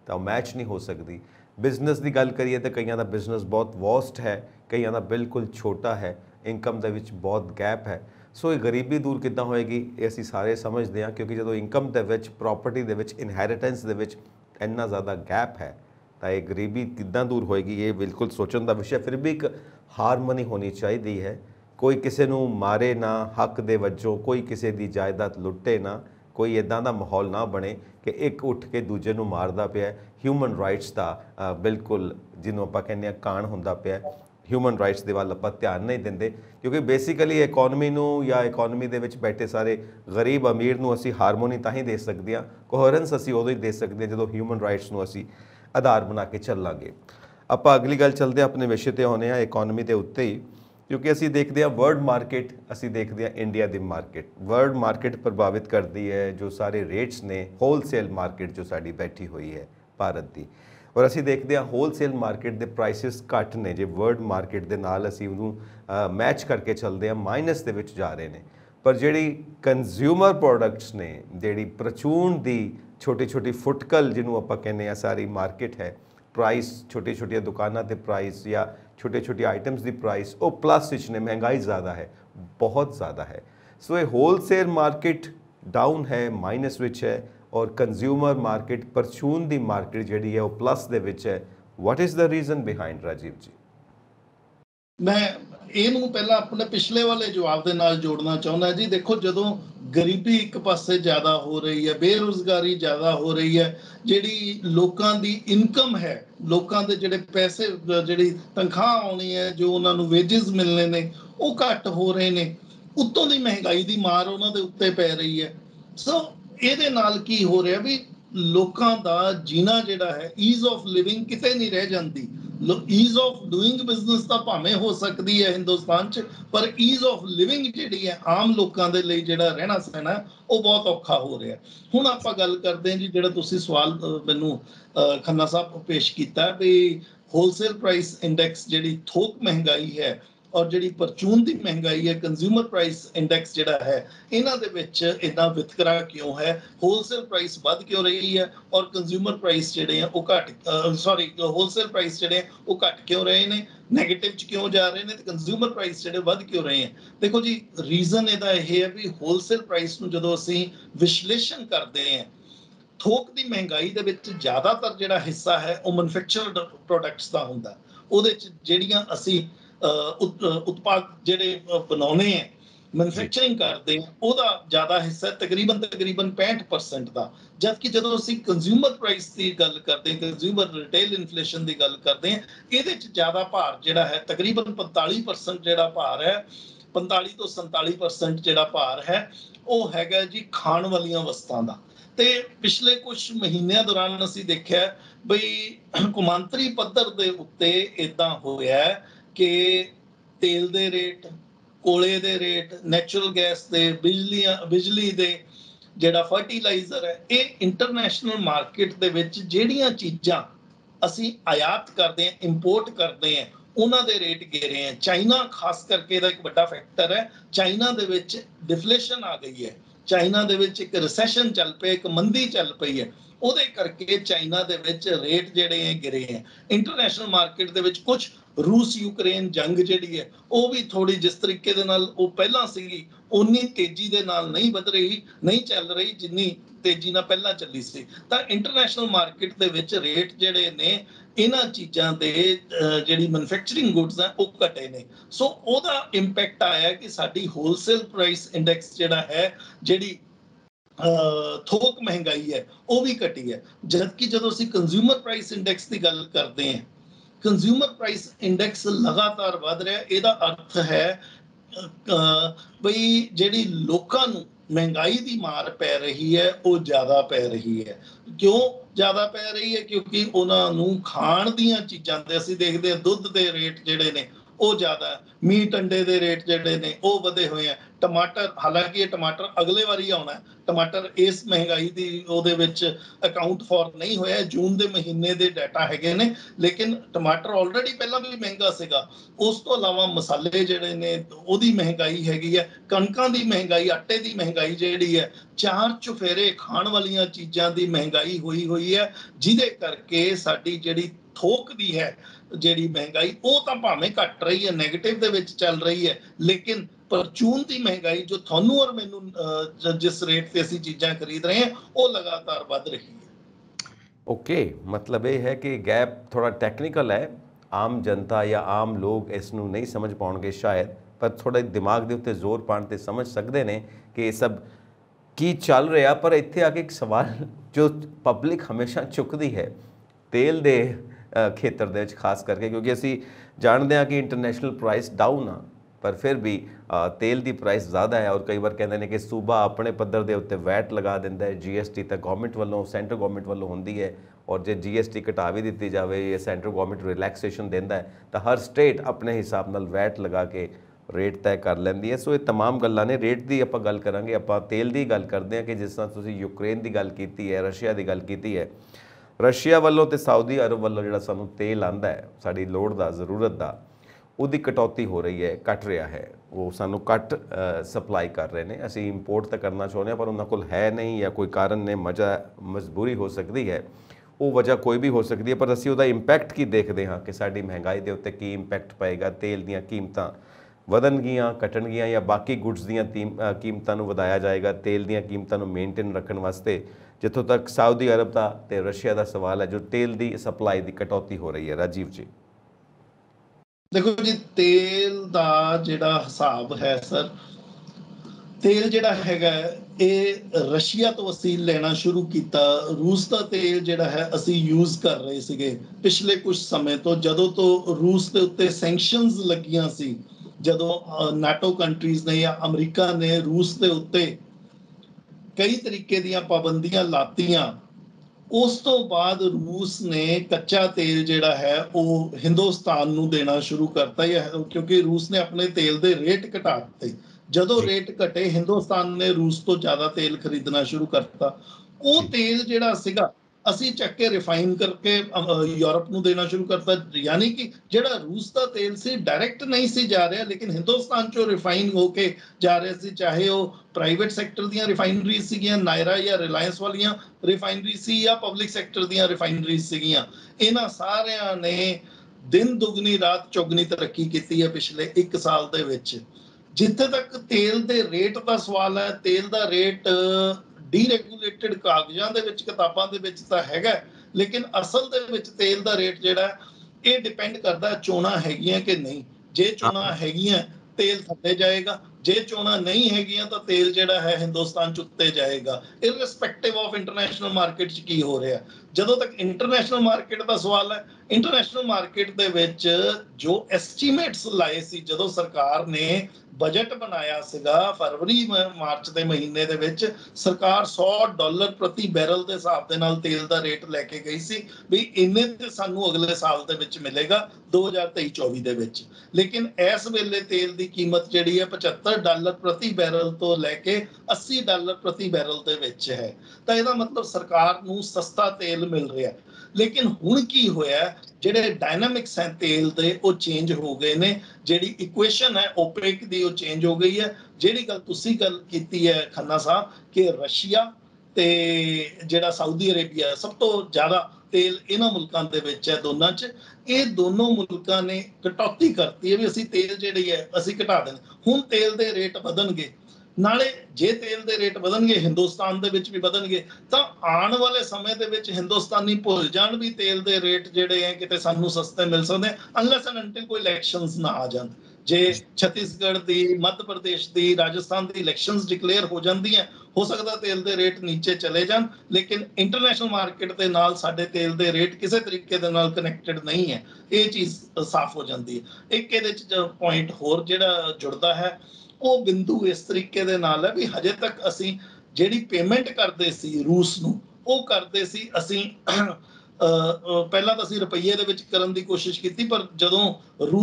ਤਾਂ ਉਹ ਮੈਚ ਨਹੀਂ ਹੋ ਸਕਦੀ। ਬਿਜ਼ਨਸ ਦੀ ਗੱਲ ਕਰੀਏ ਤਾਂ ਕਈਆਂ ਦਾ ਬਿਜ਼ਨਸ ਬਹੁਤ ਵਾਸਟ ਹੈ, ਕਈਆਂ ਦਾ ਬਿਲਕੁਲ ਛੋਟਾ ਹੈ, ਇਨਕਮ ਦੇ ਵਿੱਚ ਬਹੁਤ ਗੈਪ ਹੈ। ਸੋ ਇਹ ਗਰੀਬੀ ਦੂਰ ਕਿੱਦਾਂ ਹੋਏਗੀ, ਇਹ ਅਸੀਂ ਸਾਰੇ ਸਮਝਦੇ ਹਾਂ, ਕਿਉਂਕਿ ਜਦੋਂ ਇਨਕਮ ਦੇ ਵਿੱਚ, ਪ੍ਰੋਪਰਟੀ ਦੇ ਵਿੱਚ, ਇਨਹੈਰੀਟੈਂਸ ਦੇ ਵਿੱਚ ਇੰਨਾ ਜ਼ਿਆਦਾ ਗੈਪ ਹੈ ਤਾਂ ਇਹ ਗਰੀਬੀ ਕਿੱਦਾਂ ਦੂਰ ਹੋਏਗੀ, ਇਹ ਬਿਲਕੁਲ ਸੋਚਣ ਦਾ ਵਿਸ਼ਾ। ਫਿਰ ਵੀ ਇੱਕ ਹਾਰਮਨੀ ਹੋਣੀ ਚਾਹੀਦੀ ਹੈ, ਕੋਈ ਕਿਸੇ ਨੂੰ ਮਾਰੇ ਨਾ ਹੱਕ ਦੇ ਵਜੋਂ, ਕੋਈ ਕਿਸੇ ਦੀ ਜਾਇਦਾਦ ਲੁੱਟੇ ਨਾ, ਕੋਈ ਇੱਦਾਂ ਦਾ ਮਾਹੌਲ ਨਾ ਬਣੇ ਕਿ ਇੱਕ ਉੱਠ ਕੇ ਦੂਜੇ ਨੂੰ ਮਾਰਦਾ ਪਿਆ। ਹਿਊਮਨ ਰਾਈਟਸ ਦਾ ਬਿਲਕੁਲ ਜਿਹਨੂੰ ਆਪਾਂ ਕਹਿੰਦੇ ਹਾਂ ਕਾਣ ਹੁੰਦਾ ਪਿਆ, ਹਿਊਮਨ ਰਾਈਟਸ ਦੇ ਵੱਲ ਆਪਾਂ ਧਿਆਨ ਨਹੀਂ ਦਿੰਦੇ, ਕਿਉਂਕਿ ਬੇਸਿਕਲੀ ਇਕੋਨਮੀ ਨੂੰ ਜਾਂ ਇਕੋਨਮੀ ਦੇ ਵਿੱਚ ਬੈਠੇ ਸਾਰੇ ਗਰੀਬ ਅਮੀਰ ਨੂੰ ਅਸੀਂ ਹਾਰਮੋਨੀ ਤਾਂ ਹੀ ਦੇ ਸਕਦੇ ਹਾਂ, ਕੋਹਰੈਂਸ ਅਸੀਂ ਉਦੋਂ ਹੀ ਦੇ ਸਕਦੇ ਹਾਂ ਜਦੋਂ ਹਿਊਮਨ ਰਾਈਟਸ ਨੂੰ ਅਸੀਂ ਆਧਾਰ ਬਣਾ ਕੇ ਚੱਲਾਂਗੇ। ਆਪਾਂ ਅਗਲੀ ਗੱਲ ਚੱਲਦੇ ਹਾਂ, ਆਪਣੇ ਵਿਸ਼ੇ 'ਤੇ ਆਉਂਦੇ ਹਾਂ, ਇਕੋਨਮੀ ਦੇ ਉੱਤੇ ਹੀ, ਕਿਉਂਕਿ ਅਸੀਂ ਦੇਖਦੇ ਹਾਂ ਵਰਲਡ ਮਾਰਕੀਟ, ਅਸੀਂ ਦੇਖਦੇ ਹਾਂ ਇੰਡੀਆ ਦੀ ਮਾਰਕੀਟ। ਵਰਲਡ ਮਾਰਕੀਟ ਪ੍ਰਭਾਵਿਤ ਕਰਦੀ ਹੈ ਜੋ ਸਾਰੇ ਰੇਟਸ ਨੇ, ਹੋਲਸੇਲ ਮਾਰਕੀਟ ਜੋ ਸਾਡੀ ਬੈਠੀ ਹੋਈ ਹੈ ਭਾਰਤ ਦੀ, ਔਰ ਅਸੀਂ ਦੇਖਦੇ ਹਾਂ ਹੋਲਸੇਲ ਮਾਰਕੀਟ ਦੇ ਪ੍ਰਾਈਸਿਸ ਘੱਟ ਨੇ। ਜੇ ਵਰਲਡ ਮਾਰਕੀਟ ਦੇ ਨਾਲ ਅਸੀਂ ਉਹਨੂੰ ਮੈਚ ਕਰਕੇ ਚੱਲਦੇ ਹਾਂ, ਮਾਈਨਸ ਦੇ ਵਿੱਚ ਜਾ ਰਹੇ ਨੇ। ਪਰ ਜਿਹੜੀ ਕੰਜ਼ਿਊਮਰ ਪ੍ਰੋਡਕਟਸ ਨੇ, ਜਿਹੜੀ ਪ੍ਰਚੂਨ ਦੀ ਛੋਟੀ ਛੋਟੀ ਫੁਟਕਲ ਜਿਹਨੂੰ ਆਪਾਂ ਕਹਿੰਦੇ ਹਾਂ ਸਾਰੀ ਮਾਰਕੀਟ ਹੈ, ਪ੍ਰਾਈਸ ਛੋਟੀ ਛੋਟੀਆਂ ਦੁਕਾਨਾਂ 'ਤੇ ਪ੍ਰਾਈਸ ਜਾਂ ਛੋਟੇ ਛੋਟੇ ਆਈਟਮਸ ਦੀ ਪ੍ਰਾਈਸ ਉਹ ਪਲੱਸ ਵਿੱਚ ਨੇ, ਮਹਿੰਗਾਈ ਜ਼ਿਆਦਾ ਹੈ, ਬਹੁਤ ਜ਼ਿਆਦਾ ਹੈ। ਸੋ ਇਹ ਹੋਲਸੇਲ ਮਾਰਕੀਟ ਡਾਊਨ ਹੈ, ਮਾਈਨਸ ਵਿੱਚ ਹੈ, ਔਰ ਕੰਜ਼ਿਊਮਰ ਮਾਰਕੀਟ, ਪਰਚੂਨ ਦੀ ਮਾਰਕੀਟ ਜਿਹੜੀ ਹੈ ਉਹ ਪਲੱਸ ਦੇ ਵਿੱਚ ਹੈ। What is the reason behind, Rajiv ji? ਮੈਂ ਇਹਨੂੰ ਪਹਿਲਾਂ ਆਪਣੇ ਪਿਛਲੇ ਵਾਲੇ ਜਵਾਬ ਦੇ ਨਾਲ ਜੋੜਨਾ ਚਾਹੁੰਦਾ ਜੀ। ਦੇਖੋ, ਜਦੋਂ ਗਰੀਬੀ ਇੱਕ ਪਾਸੇ ਜ਼ਿਆਦਾ ਹੋ ਰਹੀ ਹੈ, ਬੇਰੁਜ਼ਗਾਰੀ ਜ਼ਿਆਦਾ ਹੋ ਰਹੀ ਹੈ, ਜਿਹੜੀ ਲੋਕਾਂ ਦੀ ਇਨਕਮ ਹੈ, ਲੋਕਾਂ ਦੇ ਜਿਹੜੇ ਪੈਸੇ, ਜਿਹੜੀ ਤਨਖਾਹ ਆਉਣੀ ਹੈ, ਜੋ ਉਹਨਾਂ ਨੂੰ ਵੇਜਸ ਮਿਲਣੇ ਨੇ, ਉਹ ਘੱਟ ਹੋ ਰਹੇ ਨੇ, ਉੱਤੋਂ ਦੀ ਮਹਿੰਗਾਈ ਦੀ ਮਾਰ ਉਹਨਾਂ ਦੇ ਉੱਤੇ ਪੈ ਰਹੀ ਹੈ। ਸੋ ਇਹਦੇ ਨਾਲ ਕੀ ਹੋ ਰਿਹਾ ਵੀ ਲੋਕਾਂ ਦਾ ਜੀਣਾ ਜਿਹੜਾ ਹੈ, ਈਜ਼ ਆਫ ਲਿਵਿੰਗ ਕਿਤੇ ਨਹੀਂ ਰਹਿ ਜਾਂਦੀ। ਈਜ਼ ਆਫ ਡੂਇੰਗ ਬਿਜ਼ਨਸ ਤਾਂ ਭਾਵੇਂ ਹੋ ਸਕਦੀ ਹੈ ਹਿੰਦੁਸਤਾਨ 'ਚ, ਪਰ ਈਜ਼ ਆਫ ਲਿਵਿੰਗ ਜਿਹੜੀ ਹੈ ਆਮ ਲੋਕਾਂ ਦੇ ਲਈ, ਜਿਹੜਾ ਰਹਿਣਾ ਸਹਿਣਾ, ਉਹ ਬਹੁਤ ਔਖਾ ਹੋ ਰਿਹਾ। ਹੁਣ ਆਪਾਂ ਗੱਲ ਕਰਦੇ ਹਾਂ ਜੀ, ਜਿਹੜਾ ਤੁਸੀਂ ਸਵਾਲ ਮੈਨੂੰ ਖੰਨਾ ਸਾਹਿਬ ਪੇਸ਼ ਕੀਤਾ ਵੀ ਹੋਲਸੇਲ ਪ੍ਰਾਈਸ ਇੰਡੈਕਸ, ਜਿਹੜੀ ਥੋਕ ਮਹਿੰਗਾਈ ਹੈ ਔਰ ਜਿਹੜੀ ਪਰਚੂਨ ਦੀ ਮਹਿੰਗਾਈ ਹੈ, ਕੰਜ਼ਿਊਮਰ ਪ੍ਰਾਈਸ ਇੰਡੈਕਸ ਜਿਹੜਾ ਹੈ, ਇਹਨਾਂ ਦੇ ਵਿੱਚ ਇੰਨਾ ਵਿਤਕਰਾ ਕਿਉਂ ਹੈ? ਹੋਲਸੇਲ ਪ੍ਰਾਈਸ ਵੱਧ ਕਿਉਂ ਰਹੀ ਹੈ ਔਰ ਕੰਜ਼ਿਊਮਰ ਪ੍ਰਾਈਸ ਜਿਹੜੇ ਆ ਉਹ ਘੱਟ, ਹੋਲਸੇਲ ਪ੍ਰਾਈਸ ਜਿਹੜੇ ਉਹ ਘੱਟ ਕਿਉਂ ਰਹੇ ਨੇ, ਨੈਗੇਟਿਵ 'ਚ ਕਿਉਂ ਜਾ ਰਹੇ ਨੇ, ਤੇ ਕੰਜ਼ਿਊਮਰ ਪ੍ਰਾਈਸ ਜਿਹੜੇ ਵੱਧ ਕਿਉਂ ਰਹੇ ਆ? ਦੇਖੋ ਜੀ, ਰੀਜ਼ਨ ਇਹਦਾ ਇਹ ਹੈ ਵੀ ਹੋਲਸੇਲ ਪ੍ਰਾਈਸ ਨੂੰ ਜਦੋਂ ਅਸੀਂ ਵਿਸ਼ਲੇਸ਼ਣ ਕਰਦੇ ਹਾਂ, ਥੋਕ ਦੀ ਮਹਿੰਗਾਈ ਦੇ ਵਿੱਚ ਜ਼ਿਆਦਾਤਰ ਜਿਹੜਾ ਹਿੱਸਾ ਹੈ ਉਹ ਮੈਨੂਫੈਕਚਰਡ ਪ੍ਰੋਡਕਟਸ ਦਾ ਹੁੰਦਾ। ਉਹਦੇ 'ਚ ਜਿਹੜੀਆਂ ਅਸੀਂ ਉਤਪਾਦ ਜਿਹੜੇ ਬਣਾਉਣੇ ਆ, ਮੈਨੂਫੈਕਚਰਿੰਗ ਕਰਦੇ ਆ, ਉਹਦਾ ਜ਼ਿਆਦਾ ਹਿੱਸਾ ਤਕਰੀਬਨ 65% ਦਾ। ਜਦਕਿ ਜਦੋਂ ਅਸੀਂ ਕੰਜ਼ਿਊਮਰ ਪ੍ਰਾਈਸ ਦੀ ਗੱਲ ਕਰਦੇ ਹਾਂ, ਕੰਜ਼ਿਊਮਰ ਰਿਟੇਲ ਇਨਫਲੇਸ਼ਨ ਦੀ ਗੱਲ ਕਰਦੇ ਹਾਂ, ਇਹਦੇ 'ਚ ਜ਼ਿਆਦਾ ਭਾਰ ਜਿਹੜਾ ਹੈ, ਤਕਰੀਬਨ 45% ਜਿਹੜਾ ਭਾਰ ਹੈ, 45 ਤੋਂ 47% ਜਿਹੜਾ ਭਾਰ ਹੈ, ਉਹ ਹੈਗਾ ਜੀ ਖਾਣ ਵਾਲੀਆਂ ਵਸਤਾਂ ਦਾ। ਤੇ ਪਿਛਲੇ ਕੁਝ ਮਹੀਨਿਆਂ ਦੌਰਾਨ ਅਸੀਂ ਦੇਖਿਆ ਬਈ ਕੌਮਾਂਤਰੀ ਪੱਧਰ ਦੇ ਉੱਤੇ ਇਦਾਂ ਹੋਇਆ ਕਿ ਤੇਲ ਦੇ ਰੇਟ, ਕੋਲੇ ਦੇ ਰੇਟ, ਨੈਚੁਰਲ ਗੈਸ ਦੇ, ਬਿਜਲੀ ਦੇ, ਜਿਹੜਾ ਫਰਟੀਲਾਈਜ਼ਰ ਹੈ, ਇਹ ਇੰਟਰਨੈਸ਼ਨਲ ਮਾਰਕੀਟ ਦੇ ਵਿੱਚ ਜਿਹੜੀਆਂ ਚੀਜ਼ਾਂ ਅਸੀਂ ਆਯਾਤ ਕਰਦੇ ਹਾਂ, ਇੰਪੋਰਟ ਕਰਦੇ ਹਾਂ, ਉਹਨਾਂ ਦੇ ਰੇਟ ਗਿਰੇ ਹੈ। ਚਾਈਨਾ ਖਾਸ ਕਰਕੇ ਇਹਦਾ ਇੱਕ ਵੱਡਾ ਫੈਕਟਰ ਹੈ। ਚਾਈਨਾ ਦੇ ਵਿੱਚ ਡਿਫਲੇਸ਼ਨ ਆ ਗਈ ਹੈ, ਚਾਈਨਾ ਦੇ ਵਿੱਚ ਇੱਕ ਰਿਸੈਸ਼ਨ ਚੱਲ ਪਈ, ਇੱਕ ਮੰਦੀ ਚੱਲ ਪਈ ਹੈ। ਉਹਦੇ ਕਰਕੇ ਚਾਈਨਾ ਦੇ ਵਿੱਚ ਰੇਟ ਜਿਹੜੇ ਹੈ ਗਿਰੇ ਹੈ। ਇੰਟਰਨੈਸ਼ਨਲ ਮਾਰਕੀਟ ਦੇ ਵਿੱਚ ਕੁਝ ਰੂਸ ਯੂਕਰੇਨ ਜੰਗ ਜਿਹੜੀ ਹੈ ਉਹ ਵੀ ਥੋੜੀ ਜਿਸ ਤਰੀਕੇ ਦੇ ਨਾਲ ਉਹ ਪਹਿਲਾਂ ਸੀਗੀ, ਉਨੀ ਤੇਜ਼ੀ ਦੇ ਨਾਲ ਨਹੀਂ ਵਧ ਰਹੀ, ਨਹੀਂ ਚੱਲ ਰਹੀ ਜਿੰਨੀ ਤੇਜ਼ੀ ਨਾਲ ਪਹਿਲਾਂ ਚੱਲੀ ਸੀ। ਤਾਂ ਇੰਟਰਨੈਸ਼ਨਲ ਮਾਰਕੀਟ ਦੇ ਵਿੱਚ ਰੇਟ ਜਿਹੜੇ ਨੇ ਇਹਨਾਂ ਚੀਜ਼ਾਂ ਦੇ, ਜਿਹੜੀ ਮੈਨੂਫੈਕਚਰਿੰਗ ਗੁੱਡਸ ਆ, ਉਹ ਘਟੇ ਨੇ। ਸੋ ਉਹਦਾ ਇੰਪੈਕਟ ਆਇਆ ਕਿ ਸਾਡੀ ਹੋਲਸੇਲ ਪ੍ਰਾਈਸ ਇੰਡੈਕਸ ਜਿਹੜਾ ਹੈ, ਜਿਹੜੀ ਥੋਕ ਮਹਿੰਗਾਈ ਹੈ, ਉਹ ਵੀ ਘਟੀ ਹੈ। ਜਦਕਿ ਜਦੋਂ ਅਸੀਂ ਕੰਜ਼ਿਊਮਰ ਪ੍ਰਾਈਸ ਇੰਡੈਕਸ ਦੀ ਗੱਲ ਕਰਦੇ ਹਾਂ, ਕੰਜ਼ਿਊਮਰ ਪ੍ਰਾਈਸ ਇੰਡੈਕਸ ਲਗਾਤਾਰ ਵਧ ਰਿਹਾ। ਇਹਦਾ ਅਰਥ ਹੈ ਬਈ ਜਿਹੜੀ ਲੋਕਾਂ ਨੂੰ ਮਹਿੰਗਾਈ ਦੀ ਮਾਰ ਪੈ ਰਹੀ ਹੈ ਉਹ ਜ਼ਿਆਦਾ ਪੈ ਰਹੀ ਹੈ। ਕਿਉਂ ਜ਼ਿਆਦਾ ਪੈ ਰਹੀ ਹੈ? ਕਿਉਂਕਿ ਉਹਨਾਂ ਨੂੰ ਖਾਣ ਦੀਆਂ ਚੀਜ਼ਾਂ ਦੇ, ਅਸੀਂ ਦੇਖਦੇ ਹਾਂ ਦੁੱਧ ਦੇ ਰੇਟ ਜਿਹੜੇ ਨੇ ਉਹ ਜ਼ਿਆਦਾ, ਮੀਟ ਅੰਡੇ ਦੇ ਰੇਟ ਜਿਹੜੇ ਨੇ ਉਹ ਵਧੇ ਹੋਏ ਆ, ਟਮਾਟਰ, ਹਾਲਾਂਕਿ ਇਹ ਟਮਾਟਰ ਅਗਲੇ ਵਾਰੀ ਆਉਣਾ, ਟਮਾਟਰ ਇਸ ਮਹਿੰਗਾਈ ਦੀ ਉਹਦੇ ਵਿੱਚ ਅਕਾਊਂਟ ਫॉर ਨਹੀਂ ਹੋਇਆ, ਜੂਨ ਦੇ ਮਹੀਨੇ ਦੇ ਡਾਟਾ ਹੈਗੇ ਨੇ, ਲੇਕਿਨ ਟਮਾਟਰ ਆਲਰੇਡੀ ਪਹਿਲਾਂ ਵੀ ਮਹਿੰਗਾ ਸੀਗਾ। ਉਸ ਤੋਂ ਇਲਾਵਾ ਮਸਾਲੇ ਜਿਹੜੇ ਨੇ ਉਹਦੀ ਮਹਿੰਗਾਈ ਹੈਗੀ ਹੈ, ਕਣਕਾਂ ਦੀ ਮਹਿੰਗਾਈ, ਆਟੇ ਦੀ ਮਹਿੰਗਾਈ ਜਿਹੜੀ ਹੈ, ਚਾਰ ਚੁਫੇਰੇ ਖਾਣ ਵਾਲੀਆਂ ਚੀਜ਼ਾਂ ਦੀ ਮਹਿੰਗਾਈ ਹੋਈ ਹੈ, ਜਿਹਦੇ ਕਰਕੇ ਸਾਡੀ ਜਿਹੜੀ ਥੋਕ ਦੀ ਹੈ ਜਿਹੜੀ ਮਹਿੰਗਾਈ, ਉਹ ਤਾਂ ਭਾਵੇਂ ਘਟ ਰਹੀ ਹੈ, ਨੈਗੇਟਿਵ ਦੇ ਵਿੱਚ ਚੱਲ ਰਹੀ ਹੈ, ਲੇਕਿਨ ਪਰਚੂਨ ਦੀ ਮਹਿੰਗਾਈ ਜੋ ਤੁਹਾਨੂੰ ਔਰ ਮੈਨੂੰ ਜਿਸ ਰੇਟ ਤੇ ਅਸੀਂ ਚੀਜ਼ਾਂ ਖਰੀਦ ਰਹੇ ਹਾਂ, ਉਹ ਲਗਾਤਾਰ ਵੱਧ ਰਹੀ ਹੈ। ओके, मतलब ये है कि गैप थोड़ा टैक्नीकल है, आम जनता या आम लोग इसनों नहीं समझ पाउणगे शायद, पर थोड़ा दिमाग के उत्ते जोर पाउण ते समझ सकते हैं कि ये सब की चल रहा। पर इत्थे आके एक सवाल जो पब्लिक हमेशा चुकती है तेल दे खेतर दे विच खास करके, क्योंकि असी जानते हैं कि इंटरनेशनल प्राइस डाउन आ, पर फिर भी तेल की प्राइस ज़्यादा है। और कई बार कहते हैं कि सूबा अपने पद्धर के उत्ते वैट लगा दिंदा है, GST तो गवर्नमेंट वालों, सेंट्रल गवर्नमेंट वालों होंदी है, और जो GST घटा भी दी जाए या सेंट्रल गवर्नमेंट रिलैक्सेशन देंदा है तो हर स्टेट अपने हिसाब नाल वैट लगा के रेट तय कर लैंदी है। सो ये तमाम गल्लां ने। रेट की आपां गल करांगे, आपां तेल की गल करते हैं कि जिस तरह तुसीं यूक्रेन की गल की है, रशिया की गल की है, रशिया वालों तो सऊदी अरब वालों जिहड़ा सानूं तेल आंदा है साडी लोड़ दा, जरूरत दा, ਉਹਦੀ ਕਟੌਤੀ ਹੋ ਰਹੀ ਹੈ, ਘਟ ਰਿਹਾ ਹੈ, ਉਹ ਸਾਨੂੰ ਘੱਟ ਸਪਲਾਈ ਕਰ ਰਹੇ ਨੇ। ਅਸੀਂ ਇੰਪੋਰਟ ਤਾਂ ਕਰਨਾ ਚਾਹੁੰਦੇ ਹਾਂ ਪਰ ਉਹਨਾਂ ਕੋਲ ਹੈ ਨਹੀਂ, ਜਾਂ ਕੋਈ ਕਾਰਨ ਨੇ, ਮਜਬੂਰੀ ਹੋ ਸਕਦੀ ਹੈ, ਉਹ ਵਜ੍ਹਾ ਕੋਈ ਵੀ ਹੋ ਸਕਦੀ ਹੈ, ਪਰ ਅਸੀਂ ਉਹਦਾ ਇੰਪੈਕਟ ਕੀ ਦੇਖਦੇ ਹਾਂ ਕਿ ਸਾਡੀ ਮਹਿੰਗਾਈ ਦੇ ਉੱਤੇ ਕੀ ਇੰਪੈਕਟ ਪਏਗਾ। ਤੇਲ ਦੀਆਂ ਕੀਮਤਾਂ ਵਧਣਗੀਆਂ, ਘਟਣਗੀਆਂ, ਜਾਂ ਬਾਕੀ ਗੁੱਡਸ ਦੀਆਂ ਕੀਮਤਾਂ ਨੂੰ ਵਧਾਇਆ ਜਾਏਗਾ ਤੇਲ ਦੀਆਂ ਕੀਮਤਾਂ ਨੂੰ ਮੇਨਟੇਨ ਰੱਖਣ ਵਾਸਤੇ। ਜਿੱਥੋਂ ਤੱਕ ਸਾਊਦੀ ਅਰਬ ਦਾ ਤੇ ਰਸ਼ੀਆ ਦਾ ਸਵਾਲ ਹੈ, ਜੋ ਤੇਲ ਦੀ ਸਪਲਾਈ ਦੀ ਕਟੌਤੀ ਹੋ ਰਹੀ ਹੈ। ਰਾਜੀਵ ਜੀ ਦੇਖੋ ਜੀ, ਤੇਲ ਦਾ ਜਿਹੜਾ ਹਿਸਾਬ ਹੈ ਸਰ, ਤੇਲ ਜਿਹੜਾ ਹੈਗਾ ਇਹ ਰਸ਼ੀਆ ਤੋਂ ਅਸੀਂ ਲੈਣਾ ਸ਼ੁਰੂ ਕੀਤਾ। ਰੂਸ ਦਾ ਤੇਲ ਜਿਹੜਾ ਹੈ ਅਸੀਂ ਯੂਜ਼ ਕਰ ਰਹੇ ਸੀਗੇ ਪਿਛਲੇ ਕੁਝ ਸਮੇਂ ਤੋਂ, ਜਦੋਂ ਤੋਂ ਰੂਸ ਦੇ ਉੱਤੇ ਸੈਂਕਸ਼ਨਸ ਲੱਗੀਆਂ ਸੀ, ਜਦੋਂ ਨਾਟੋ ਕੰਟਰੀਜ਼ ਨੇ ਜਾਂ ਅਮਰੀਕਾ ਨੇ ਰੂਸ ਦੇ ਉੱਤੇ ਕਈ ਤਰੀਕੇ ਦੀਆਂ ਪਾਬੰਦੀਆਂ ਲਾਤੀਆਂ, ਉਸ ਤੋਂ ਬਾਅਦ ਰੂਸ ਨੇ ਕੱਚਾ ਤੇਲ ਜਿਹੜਾ ਹੈ ਉਹ ਹਿੰਦੁਸਤਾਨ ਨੂੰ ਦੇਣਾ ਸ਼ੁਰੂ ਕਰਤਾ, ਕਿਉਂਕਿ ਰੂਸ ਨੇ ਆਪਣੇ ਤੇਲ ਦੇ ਰੇਟ ਘਟਾ ਦਿੱਤੇ। ਜਦੋਂ ਰੇਟ ਘਟੇ, ਹਿੰਦੁਸਤਾਨ ਨੇ ਰੂਸ ਤੋਂ ਜ਼ਿਆਦਾ ਤੇਲ ਖਰੀਦਣਾ ਸ਼ੁਰੂ ਕਰਤਾ। ਉਹ ਤੇਲ ਜਿਹੜਾ ਸੀਗਾ ਅਸੀਂ ਚੱਕ ਕੇ ਰਿਫਾਈਨ ਕਰਕੇ ਯੂਰਪ ਨੂੰ ਦੇਣਾ ਸ਼ੁਰੂ ਕਰਤਾ। ਯਾਨੀ ਕਿ ਜਿਹੜਾ ਰੂਸ ਦਾ ਤੇਲ ਸੀ ਡਾਇਰੈਕਟ ਨਹੀਂ ਸੀ ਜਾ ਰਿਹਾ, ਲੇਕਿਨ ਹਿੰਦੁਸਤਾਨ ਚੋਂ ਰਿਫਾਈਨ ਹੋ ਕੇ ਜਾ ਰਿਹਾ ਸੀ, ਚਾਹੇ ਉਹ ਪ੍ਰਾਈਵੇਟ ਸੈਕਟਰ ਦੀਆਂ ਰਿਫਾਈਨਰੀਜ਼ ਸੀਗੀਆਂ, ਨਾਇਰਾ ਜਾਂ ਰਿਲਾਇੰਸ ਵਾਲੀਆਂ ਰਿਫਾਈਨਰੀ ਸੀ, ਜਾਂ ਪਬਲਿਕ ਸੈਕਟਰ ਦੀਆਂ ਰਿਫਾਈਨਰੀਜ਼ ਸੀਗੀਆਂ। ਇਹਨਾਂ ਸਾਰਿਆਂ ਨੇ ਦਿਨ ਦੁਗਣੀ ਰਾਤ ਚੌਗਣੀ ਤਰੱਕੀ ਕੀਤੀ ਹੈ ਪਿਛਲੇ 1 ਸਾਲ ਦੇ ਵਿੱਚ। ਜਿੱਥੇ ਤੱਕ ਤੇਲ ਦੇ ਰੇਟ ਦਾ ਸਵਾਲ ਹੈ, ਤੇਲ ਦਾ ਰੇਟ ਡੀਰੈਗੂਲੇਟਡ ਕਾਗਜ਼ਾਂ ਦੇ ਵਿੱਚ, ਕਿਤਾਬਾਂ ਦੇ ਵਿੱਚ ਤਾਂ ਹੈਗਾ, ਲੇਕਿਨ ਅਸਲ ਦੇ ਵਿੱਚ ਤੇਲ ਦਾ ਰੇਟ ਜਿਹੜਾ ਇਹ ਡਿਪੈਂਡ ਕਰਦਾ ਚੋਣਾਂ ਹੈਗੀਆਂ ਕਿ ਨਹੀਂ। ਜੇ ਚੋਣਾਂ ਹੈਗੀਆਂ ਤੇਲ ਥੱਲੇ ਜਾਏਗਾ, ਜੇ ਚੋਣਾਂ ਨਹੀਂ ਹੈਗੀਆਂ ਤਾਂ ਤੇਲ ਜਿਹੜਾ ਹੈ ਹਿੰਦੁਸਤਾਨ ਚ ਉੱਤੇ ਜਾਏਗਾ, ਇਰਰਿਸਪੈਕਟਿਵ ਆਫ ਇੰਟਰਨੈਸ਼ਨਲ ਮਾਰਕੀਟ ਚ ਕੀ ਹੋ ਰਿਹਾ। ਜਦੋਂ ਤੱਕ ਇੰਟਰਨੈਸ਼ਨਲ ਮਾਰਕੀਟ ਦਾ ਸਵਾਲ ਹੈ, ਇੰਟਰਨੈਸ਼ਨਲ ਮਾਰਕੀਟ ਦੇ ਵਿੱਚ ਜੋ ਐਸਟੀਮੇਟਸ ਲਾਏ ਸੀ, ਜਦੋਂ ਸਰਕਾਰ ਨੇ ਬਜਟ ਬਣਾਇਆ ਸੀਗਾ ਫਰਵਰੀ ਮਾਰਚ ਦੇ ਮਹੀਨੇ ਦੇ ਵਿੱਚ, ਸਰਕਾਰ $100 ਪ੍ਰਤੀ ਬੈਰਲ ਦੇ ਹਿਸਾਬ ਦੇ ਨਾਲ ਤੇਲ ਦਾ ਰੇਟ ਲੈ ਕੇ ਗਈ ਸੀ ਵੀ ਇੰਨੇ ਤੇ ਸਾਨੂੰ ਅਗਲੇ ਸਾਲ ਦੇ ਵਿੱਚ ਮਿਲੇਗਾ 2023-24 ਦੇ ਵਿੱਚ। ਲੇਕਿਨ ਇਸ ਵੇਲੇ ਤੇਲ ਦੀ ਕੀਮਤ ਜਿਹੜੀ ਹੈ $75 ਪ੍ਰਤੀ ਬੈਰਲ ਤੋਂ ਲੈ ਕੇ $80 ਪ੍ਰਤੀ ਬੈਰਲ ਦੇ ਵਿੱਚ ਹੈ। ਤਾਂ ਇਹਦਾ ਮਤਲਬ ਸਰਕਾਰ ਨੂੰ ਸਸਤਾ ਤੇਲ ਮਿਲ ਰਿਹਾ। ਲੇਕਿਨ ਹੁਣ ਕੀ ਹੋਇਆ, ਜਿਹੜੇ ਡਾਇਨਾਮਿਕਸ ਹੈ ਤੇਲ ਦੇ ਉਹ ਚੇਂਜ ਹੋ ਗਏ ਨੇ, ਜਿਹੜੀ ਇਕੁਏਸ਼ਨ ਹੈ ਓਪੇਕ ਦੀ ਉਹ ਚੇਂਜ ਹੋ ਗਈ ਹੈ। ਜਿਹੜੀ ਗੱਲ ਤੁਸੀਂ ਗੱਲ ਕੀਤੀ ਹੈ ਖੰਨਾ ਸਾਹਿਬ ਕਿ ਰਸ਼ੀਆ ਤੇ ਜਿਹੜਾ ਸਾਊਦੀ ਅਰੇਬੀਆ ਸਭ ਤੋਂ ਜ਼ਿਆਦਾ ਤੇਲ ਇਹਨਾਂ ਮੁਲਕਾਂ ਦੇ ਵਿੱਚ ਹੈ, ਦੋਨਾਂ 'ਚ ਇਹ ਦੋਨੋਂ ਮੁਲਕਾਂ ਨੇ ਕਟੌਤੀ ਕਰਤੀ ਹੈ ਵੀ ਅਸੀਂ ਤੇਲ ਜਿਹੜੀ ਹੈ ਅਸੀਂ ਘਟਾ ਦੇਣਾ। ਹੁਣ ਤੇਲ ਦੇ ਰੇਟ ਵਧਣਗੇ, ਨਾਲੇ ਜੇ ਤੇਲ ਦੇ ਰੇਟ ਵਧਣਗੇ ਹਿੰਦੁਸਤਾਨ ਦੇ ਵਿੱਚ ਵੀ ਵਧਣਗੇ, ਤਾਂ ਆਉਣ ਵਾਲੇ ਸਮੇਂ ਦੇ ਵਿੱਚ ਹਿੰਦੁਸਤਾਨੀ ਭੁੱਲ ਜਾਣ ਵੀ ਤੇਲ ਦੇ ਰੇਟ ਜਿਹੜੇ ਹੈ ਕਿਤੇ ਸਾਨੂੰ ਸਸਤੇ ਮਿਲ ਸਕਦੇ, ਅਨਲੈਸ ਐਂਡ ਅੰਟਿਲ ਕੋਈ ਇਲੈਕਸ਼ਨਸ ਨਾ ਆ ਜਾਣ। ਜੇ ਛੱਤੀਸਗੜ੍ਹ ਦੀ, ਮੱਧ ਪ੍ਰਦੇਸ਼ ਦੀ, ਰਾਜਸਥਾਨ ਦੀ ਇਲੈਕਸ਼ਨਸ ਡਿਕਲੇਅਰ ਹੋ ਜਾਂਦੀਆਂ, ਹੋ ਸਕਦਾ ਤੇਲ ਦੇ ਰੇਟ ਨੀਚੇ ਚਲੇ ਜਾਣ, ਲੇਕਿਨ ਇੰਟਰਨੈਸ਼ਨਲ ਮਾਰਕੀਟ ਦੇ ਨਾਲ ਸਾਡੇ ਤੇਲ ਦੇ ਰੇਟ ਕਿਸੇ ਤਰੀਕੇ ਦੇ ਨਾਲ ਕਨੈਕਟਡ ਨਹੀਂ ਹੈ। ਇਹ ਚੀਜ਼ ਸਾਫ਼ ਹੋ ਜਾਂਦੀ ਹੈ। ਇੱਕ ਇਹਦੇ 'ਚ ਪੁਆਇੰਟ ਹੋਰ ਜਿਹੜਾ ਜੁੜਦਾ ਹੈ, ਉਹ ਬਿੰਦੂ ਇਸ ਤਰੀਕੇ ਦੇ ਨਾਲ ਹੈ ਵੀ ਹਜੇ ਤੱਕ ਅਸੀਂ ਜਿਹੜੀ ਪੇਮੈਂਟ ਕਰਦੇ ਸੀ ਰੂਸ ਨੂੰ, ਉਹ ਕਰਦੇ ਸੀ ਅਸੀਂ ਪਹਿਲਾਂ ਤਾਂ ਅਸੀਂ ਰੁਪਈਏ ਦੇ ਵਿੱਚ ਕਰਨ ਦੀ ਕੋਸ਼ਿਸ਼ ਕੀਤੀ, ਪਰ ਜਦੋਂ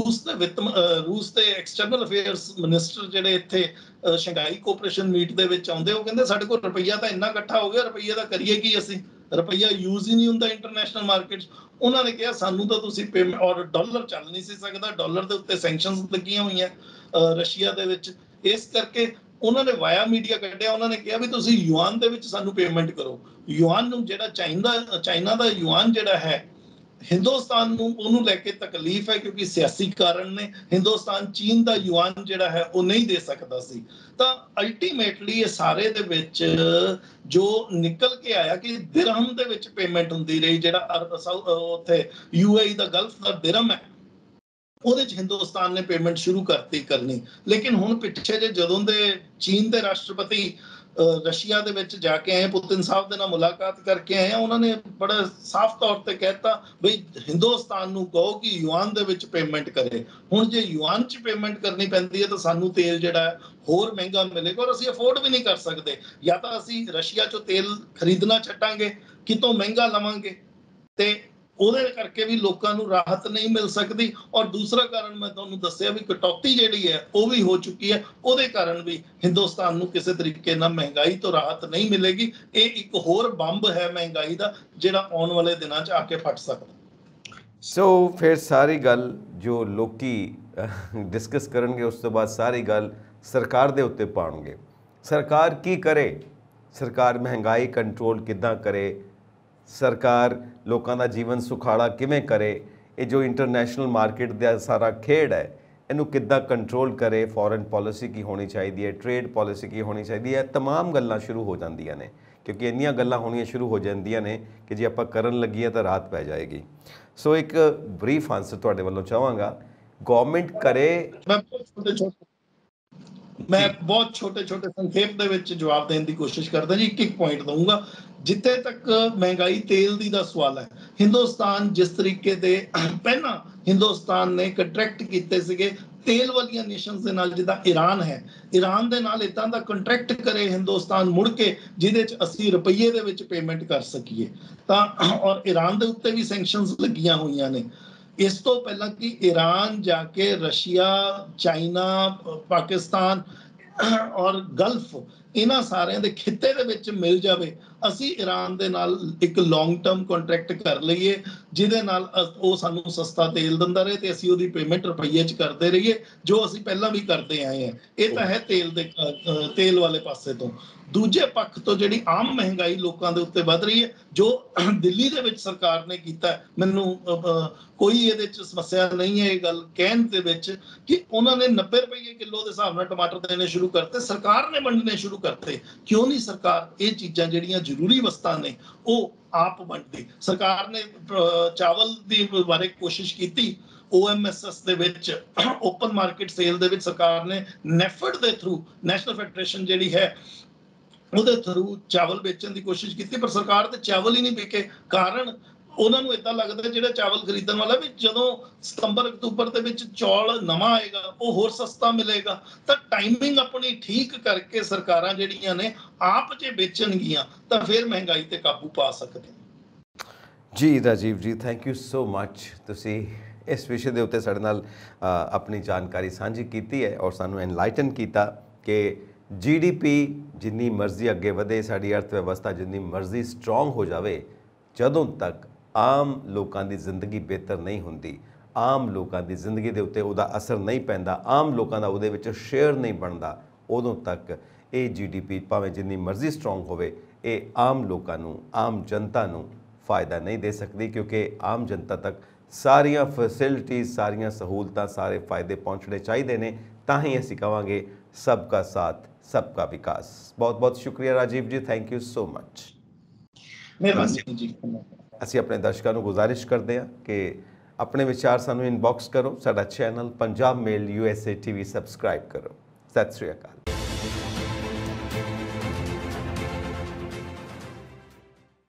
ਰੂਸ ਦੇ ਐਕਸਟਰਨਲ ਅਫੇਅਰਸ ਮਿਨਿਸਟਰ ਜਿਹੜੇ ਇੱਥੇ ਸ਼ੰਘਾਈ ਕੋਆਪਰੇਸ਼ਨ ਮੀਟ ਦੇ ਵਿੱਚ ਆਉਂਦੇ, ਉਹ ਕਹਿੰਦੇ ਸਾਡੇ ਕੋਲ ਰੁਪਈਆ ਤਾਂ ਇੰਨਾ ਇਕੱਠਾ ਹੋ ਗਿਆ, ਰੁਪਈਏ ਦਾ ਕਰੀਏ ਕੀ ਅਸੀਂ, ਰੁਪਈਆ ਯੂਜ਼ ਹੀ ਨਹੀਂ ਹੁੰਦਾ ਇੰਟਰਨੈਸ਼ਨਲ ਮਾਰਕੀਟ 'ਚ। ਉਹਨਾਂ ਨੇ ਕਿਹਾ ਸਾਨੂੰ ਤਾਂ ਤੁਸੀਂ ਪੇਮੈਂਟ, ਔਰ ਡਾਲਰ ਚੱਲ ਨਹੀਂ ਸੀ ਸਕਦਾ, ਡਾਲਰ ਦੇ ਉੱਤੇ ਸੈਂਕਸ਼ਨਸ ਲੱਗੀਆਂ ਹੋਈਆਂ ਰਸ਼ੀਆ ਦੇ ਵਿੱਚ, ਇਸ ਕਰਕੇ ਉਹਨਾਂ ਨੇ ਵਾਇਆ ਮੀਡੀਆ ਕੱਢਿਆ, ਉਹਨਾਂ ਨੇ ਕਿਹਾ ਵੀ ਤੁਸੀਂ ਯੂਆਨ ਦੇ ਵਿੱਚ ਸਾਨੂੰ ਪੇਮੈਂਟ ਕਰੋ। ਯੂਆਨ ਨੂੰ, ਜਿਹੜਾ ਚਾਈਨਾ ਦਾ ਯੂਆਨ ਜਿਹੜਾ ਹੈ, ਹਿੰਦੁਸਤਾਨ ਨੂੰ ਉਹਨੂੰ ਲੈ ਕੇ ਤਕਲੀਫ ਹੈ ਕਿਉਂਕਿ ਸਿਆਸੀ ਕਾਰਨ ਨੇ। ਹਿੰਦੁਸਤਾਨ ਚੀਨ ਦਾ ਯੂਆਨ ਜਿਹੜਾ ਹੈ ਉਹ ਨਹੀਂ ਦੇ ਸਕਦਾ ਸੀ। ਤਾਂ ਅਲਟੀਮੇਟਲੀ ਇਹ ਸਾਰੇ ਦੇ ਵਿੱਚ ਜੋ ਨਿਕਲ ਕੇ ਆਇਆ ਕਿ ਦਿਰਹਮ ਦੇ ਵਿੱਚ ਪੇਮੈਂਟ ਹੁੰਦੀ ਰਹੀ, ਜਿਹੜਾ ਉੱਥੇ ਯੂਏਈ ਦਾ ਗਲਫ ਦਾ ਦਿਰਹਮ ਹੈ, ਉਹਦੇ 'ਚ ਹਿੰਦੁਸਤਾਨ ਨੇ ਪੇਮੈਂਟ ਸ਼ੁਰੂ ਕਰਨੀ। ਲੇਕਿਨ ਹੁਣ ਪਿੱਛੇ ਜਦੋਂ ਦੇ ਚੀਨ ਦੇ ਰਾਸ਼ਟਰਪਤੀ ਰਸ਼ੀਆ ਦੇ ਵਿੱਚ ਜਾ ਕੇ ਆਏ, ਪੁਤਿਨ ਸਾਹਿਬ ਦੇ ਨਾਲ ਮੁਲਾਕਾਤ ਕਰਕੇ ਆਏ ਆ, ਉਹਨਾਂ ਨੇ ਬੜਾ ਸਾਫ਼ ਤੌਰ ਤੇ ਕਹਿਤਾ ਬਈ ਹਿੰਦੁਸਤਾਨ ਨੂੰ ਕਹੋ ਕਿ ਯੂਆਨ ਦੇ ਵਿੱਚ ਪੇਮੈਂਟ ਕਰੇ। ਹੁਣ ਜੇ ਯੂਆਨ 'ਚ ਪੇਮੈਂਟ ਕਰਨੀ ਪੈਂਦੀ ਹੈ ਤਾਂ ਸਾਨੂੰ ਤੇਲ ਜਿਹੜਾ ਹੋਰ ਮਹਿੰਗਾ ਮਿਲੇਗਾ, ਔਰ ਅਸੀਂ ਅਫੋਰਡ ਵੀ ਨਹੀਂ ਕਰ ਸਕਦੇ। ਜਾਂ ਤਾਂ ਅਸੀਂ ਰਸ਼ੀਆ 'ਚੋਂ ਤੇਲ ਖਰੀਦਣਾ ਛੱਡਾਂਗੇ, ਕਿਤੋਂ ਮਹਿੰਗਾ ਲਵਾਂਗੇ, ਤੇ ਉਹਦੇ ਕਰਕੇ ਵੀ ਲੋਕਾਂ ਨੂੰ ਰਾਹਤ ਨਹੀਂ ਮਿਲ ਸਕਦੀ। ਔਰ ਦੂਸਰਾ ਕਾਰਨ ਮੈਂ ਤੁਹਾਨੂੰ ਦੱਸਿਆ ਵੀ ਕਟੌਤੀ ਜਿਹੜੀ ਹੈ ਉਹ ਵੀ ਹੋ ਚੁੱਕੀ ਹੈ, ਉਹਦੇ ਕਾਰਨ ਵੀ ਹਿੰਦੁਸਤਾਨ ਨੂੰ ਕਿਸੇ ਤਰੀਕੇ ਨਾਲ ਮਹਿੰਗਾਈ ਤੋਂ ਰਾਹਤ ਨਹੀਂ ਮਿਲੇਗੀ। ਇਹ ਇੱਕ ਹੋਰ ਬੰਬ ਹੈ ਮਹਿੰਗਾਈ ਦਾ, ਜਿਹੜਾ ਆਉਣ ਵਾਲੇ ਦਿਨਾਂ 'ਚ ਆ ਕੇ ਫਟ ਸਕਦਾ। ਸੋ ਫਿਰ ਸਾਰੀ ਗੱਲ ਜੋ ਲੋਕੀ ਡਿਸਕਸ ਕਰਨਗੇ, ਉਸ ਤੋਂ ਬਾਅਦ ਸਾਰੀ ਗੱਲ ਸਰਕਾਰ ਦੇ ਉੱਤੇ ਪਾਉਣਗੇ। ਸਰਕਾਰ ਕੀ ਕਰੇ, ਸਰਕਾਰ ਮਹਿੰਗਾਈ ਕੰਟਰੋਲ ਕਿੱਦਾਂ ਕਰੇ, ਸਰਕਾਰ ਲੋਕਾਂ ਦਾ ਜੀਵਨ ਸੁਖਾਲਾ ਕਿਵੇਂ ਕਰੇ, ਇਹ ਜੋ ਇੰਟਰਨੈਸ਼ਨਲ ਮਾਰਕੀਟ ਦਾ ਸਾਰਾ ਖੇਡ ਹੈ ਇਹਨੂੰ ਕਿੱਦਾਂ ਕੰਟਰੋਲ ਕਰੇ, ਫੋਰਨ ਪਾਲਿਸੀ ਕੀ ਹੋਣੀ ਚਾਹੀਦੀ ਹੈ, ਟ੍ਰੇਡ ਪਾਲਿਸੀ ਕੀ ਹੋਣੀ ਚਾਹੀਦੀ ਹੈ, तमाम ਗੱਲਾਂ ਸ਼ੁਰੂ ਹੋ ਜਾਂਦੀਆਂ ਨੇ, ਕਿਉਂਕਿ ਇੰਨੀਆਂ ਗੱਲਾਂ ਹੋਣੀਆਂ ਸ਼ੁਰੂ ਹੋ ਜਾਂਦੀਆਂ ਨੇ ਕਿ ਜੇ ਆਪਾਂ ਕਰਨ ਲੱਗੀਏ ਤਾਂ ਰਾਤ ਪੈ ਜਾਏਗੀ। ਸੋ ਇੱਕ ਬਰੀਫ ਆਂਸਰ ਤੁਹਾਡੇ ਵੱਲੋਂ ਚਾਹਾਂਗਾ, ਗਵਰਨਮੈਂਟ ਕਰੇ। ਮੈਂ ਬਹੁਤ ਛੋਟੇ ਸੰਖੇਪ ਦੇ ਵਿੱਚ ਜਵਾਬ ਦੇਣ ਦੀ ਕੋਸ਼ਿਸ਼ ਕਰਦਾ ਜੀ। ਇੱਕ ਪੁਆਇੰਟ ਦਊਂਗਾ। ਜਿੱਥੇ ਤੱਕ ਮਹਿੰਗਾਈ ਤੇਲ ਦੀ ਦਾ ਸਵਾਲ ਹੈ, ਹਿੰਦੁਸਤਾਨ ਜਿਸ ਤਰੀਕੇ ਦੇ ਪਹਿਲਾਂ ਹਿੰਦੁਸਤਾਨ ਨੇ ਕੰਟਰੈਕਟ ਕੀਤੇ ਸੀਗੇ ਤੇਲ ਵਾਲੀਆਂ ਨੇਸ਼ਨਸ ਦੇ ਨਾਲ, ਜਿੱਦਾਂ ਈਰਾਨ ਹੈ, ਈਰਾਨ ਦੇ ਨਾਲ ਇਦਾਂ ਦਾ ਕੰਟਰੈਕਟ ਕਰੇ ਹਿੰਦੁਸਤਾਨ ਮੁੜ ਕੇ ਜਿਹਦੇ 'ਚ ਅਸੀਂ ਰੁਪਈਏ ਦੇ ਵਿੱਚ ਪੇਮੈਂਟ ਕਰ ਸਕੀਏ, ਤਾਂ ਔਰ ਈਰਾਨ ਦੇ ਉੱਤੇ ਵੀ ਸੈਂਕਸ਼ਨਸ ਲੱਗੀਆਂ ਹੋਈਆਂ ਨੇ। ਇਸ ਤੋਂ ਪਹਿਲਾਂ ਕਿ ਈਰਾਨ ਜਾ ਕੇ ਰਸ਼ੀਆ, ਚਾਈਨਾ, ਪਾਕਿਸਤਾਨ ਔਰ ਗਲਫ, ਇਹਨਾਂ ਸਾਰਿਆਂ ਦੇ ਖਿੱਤੇ ਦੇ ਵਿੱਚ ਮਿਲ ਜਾਵੇ, ਅਸੀਂ ਈਰਾਨ ਦੇ ਨਾਲ ਇੱਕ ਲੌਂਗ ਟਰਮ ਕੰਟਰੈਕਟ ਕਰ ਲਈਏ, ਜਿਹਦੇ ਨਾਲ ਉਹ ਸਾਨੂੰ ਸਸਤਾ ਤੇਲ ਦਿੰਦਾ ਰਹੇ ਤੇ ਅਸੀਂ ਉਹਦੀ ਪੇਮੈਂਟ ਰੁਪਈਏ 'ਚ ਕਰਦੇ ਰਹੀਏ, ਜੋ ਅਸੀਂ ਪਹਿਲਾਂ ਵੀ ਕਰਦੇ ਆਏ ਹਾਂ। ਇਹ ਤਾਂ ਹੈ ਤੇਲ ਵਾਲੇ ਪਾਸੇ ਤੋਂ। ਦੂਜੇ ਪੱਖ ਤੋਂ ਜਿਹੜੀ ਆਮ ਮਹਿੰਗਾਈ ਲੋਕਾਂ ਦੇ ਉੱਤੇ ਵੱਧ ਰਹੀ ਹੈ, ਜੋ ਦਿੱਲੀ ਦੇ ਵਿੱਚ ਸਰਕਾਰ ਨੇ ਕੀਤਾ, ਮੈਨੂੰ ਕੋਈ ਇਹਦੇ 'ਚ ਸਮੱਸਿਆ ਨਹੀਂ ਹੈ ਇਹ ਗੱਲ ਕਹਿਣ ਦੇ ਵਿੱਚ ਕਿ ਉਹਨਾਂ ਨੇ 90 ਰੁਪਏ ਕਿਲੋ ਦੇ ਹਿਸਾਬ ਨਾਲ ਟਮਾਟਰ ਦੇਣੇ ਸ਼ੁਰੂ ਕਰਤੇ, ਸਰਕਾਰ ਨੇ ਵੰਡਣੇ ਸ਼ੁਰੂ ਕਰਤੇ। ਕਿਉਂ ਨਹੀਂ ਸਰਕਾਰ ਇਹ ਚੀਜ਼ਾਂ ਜਿਹੜੀਆਂ ਜ਼ਰੂਰੀ ਵਸਤਾਂ ਨੇ ਉਹ ਆਪ ਵੰਡਦੀ? ਸਰਕਾਰ ਨੇ ਚਾਵਲ ਦੀ ਬਾਰੇ ਕੋਸ਼ਿਸ਼ ਕੀਤੀ, OMSS ਦੇ ਵਿੱਚ ਓਪਨ ਮਾਰਕੀਟ ਸੇਲ ਦੇ ਵਿੱਚ ਸਰਕਾਰ ਨੇ ਨੈਫਡ ਦੇ ਥਰੂ, ਨੈਸ਼ਨਲ ਫੈਡਰੇਸ਼ਨ ਜਿਹੜੀ ਹੈ ਉਹਦੇ ਥਰੂ ਚਾਵਲ ਵੇਚਣ ਦੀ ਕੋਸ਼ਿਸ਼ ਕੀਤੀ, ਪਰ ਸਰਕਾਰ ਤੇ ਚਾਵਲ ਹੀ ਨਹੀਂ ਵਿਕੇ। ਕਾਰਨ ਉਹਨਾਂ ਨੂੰ ਇਦਾਂ ਲੱਗਦਾ ਜਿਹੜਾ ਚਾਵਲ ਖਰੀਦਣ ਵਾਲਾ ਵੀ ਜਦੋਂ ਸਤੰਬਰ ਅਕਤੂਬਰ ਦੇ ਵਿੱਚ ਚੌਲ ਨਵਾਂ ਆਏਗਾ ਉਹ ਹੋਰ ਸਸਤਾ ਮਿਲੇਗਾ। ਤਾਂ ਟਾਈਮਿੰਗ ਆਪਣੀ ਠੀਕ ਕਰਕੇ ਸਰਕਾਰਾਂ ਜਿਹੜੀਆਂ ਨੇ ਆਪ ਜੇ ਵੇਚਣਗੀਆਂ ਤਾਂ ਫਿਰ ਮਹਿੰਗਾਈ ਤੇ ਕਾਬੂ ਪਾ ਸਕਦੇ। ਜੀ ਰਾਜੀਵ ਜੀ, ਥੈਂਕ ਯੂ ਸੋ ਮੱਚ। ਤੁਸੀਂ ਇਸ ਵਿਸ਼ੇ ਦੇ ਉੱਤੇ ਸਾਡੇ ਨਾਲ ਆਪਣੀ ਜਾਣਕਾਰੀ ਸਾਂਝੀ ਕੀਤੀ ਹੈ ਔਰ ਸਾਨੂੰ ਐਨਲਾਈਟਨ ਕੀਤਾ ਕਿ GDP ਜਿੰਨੀ ਮਰਜ਼ੀ ਅੱਗੇ ਵਧੇ, ਸਾਡੀ ਅਰਥ ਵਿਵਸਥਾ ਜਿੰਨੀ ਮਰਜ਼ੀ ਸਟਰੋਂਗ ਹੋ ਜਾਵੇ, ਜਦੋਂ ਤੱਕ ਆਮ ਲੋਕਾਂ ਦੀ ਜ਼ਿੰਦਗੀ ਬਿਹਤਰ ਨਹੀਂ ਹੁੰਦੀ, ਆਮ ਲੋਕਾਂ ਦੀ ਜ਼ਿੰਦਗੀ ਦੇ ਉੱਤੇ ਉਹਦਾ ਅਸਰ ਨਹੀਂ ਪੈਂਦਾ, ਆਮ ਲੋਕਾਂ ਦਾ ਉਹਦੇ ਵਿੱਚ ਸ਼ੇਅਰ ਨਹੀਂ ਬਣਦਾ, ਉਦੋਂ ਤੱਕ ਇਹ GDP ਭਾਵੇਂ ਜਿੰਨੀ ਮਰਜ਼ੀ ਸਟਰੋਂਗ ਹੋਵੇ, ਇਹ ਆਮ ਲੋਕਾਂ ਨੂੰ, ਆਮ ਜਨਤਾ ਨੂੰ ਫਾਇਦਾ ਨਹੀਂ ਦੇ ਸਕਦੀ, ਕਿਉਂਕਿ ਆਮ ਜਨਤਾ ਤੱਕ ਸਾਰੀਆਂ ਫੈਸਿਲਿਟੀਜ਼, ਸਾਰੀਆਂ ਸਹੂਲਤਾਂ, ਸਾਰੇ ਫਾਇਦੇ ਪਹੁੰਚਣੇ ਚਾਹੀਦੇ ਨੇ। ਤਾਂ ਹੀ ਅਸੀਂ ਕਹਾਂਗੇ ਸਭ ਕਾ ਸਾਥ ਸਭ ਕਾ ਵਿਕਾਸ। ਬਹੁਤ ਬਹੁਤ ਸ਼ੁਕਰੀਆ ਰਾਜੀਵ ਜੀ, ਥੈਂਕ ਯੂ ਸੋ ਮੱਚ। ਮਿਹਰਬਾਨੀ ਜੀ। ਅਸੀਂ ਆਪਣੇ ਦਰਸ਼ਕਾਂ ਨੂੰ ਗੁਜ਼ਾਰਿਸ਼ ਕਰਦੇ ਹਾਂ ਕਿ ਆਪਣੇ ਵਿਚਾਰ ਸਾਨੂੰ ਇਨਬਾਕਸ ਕਰੋ, ਸਾਡਾ channel Punjab mail USA TV subscribe ਕਰੋ। ਸਤਿ ਸ਼੍ਰੀ ਅਕਾਲ।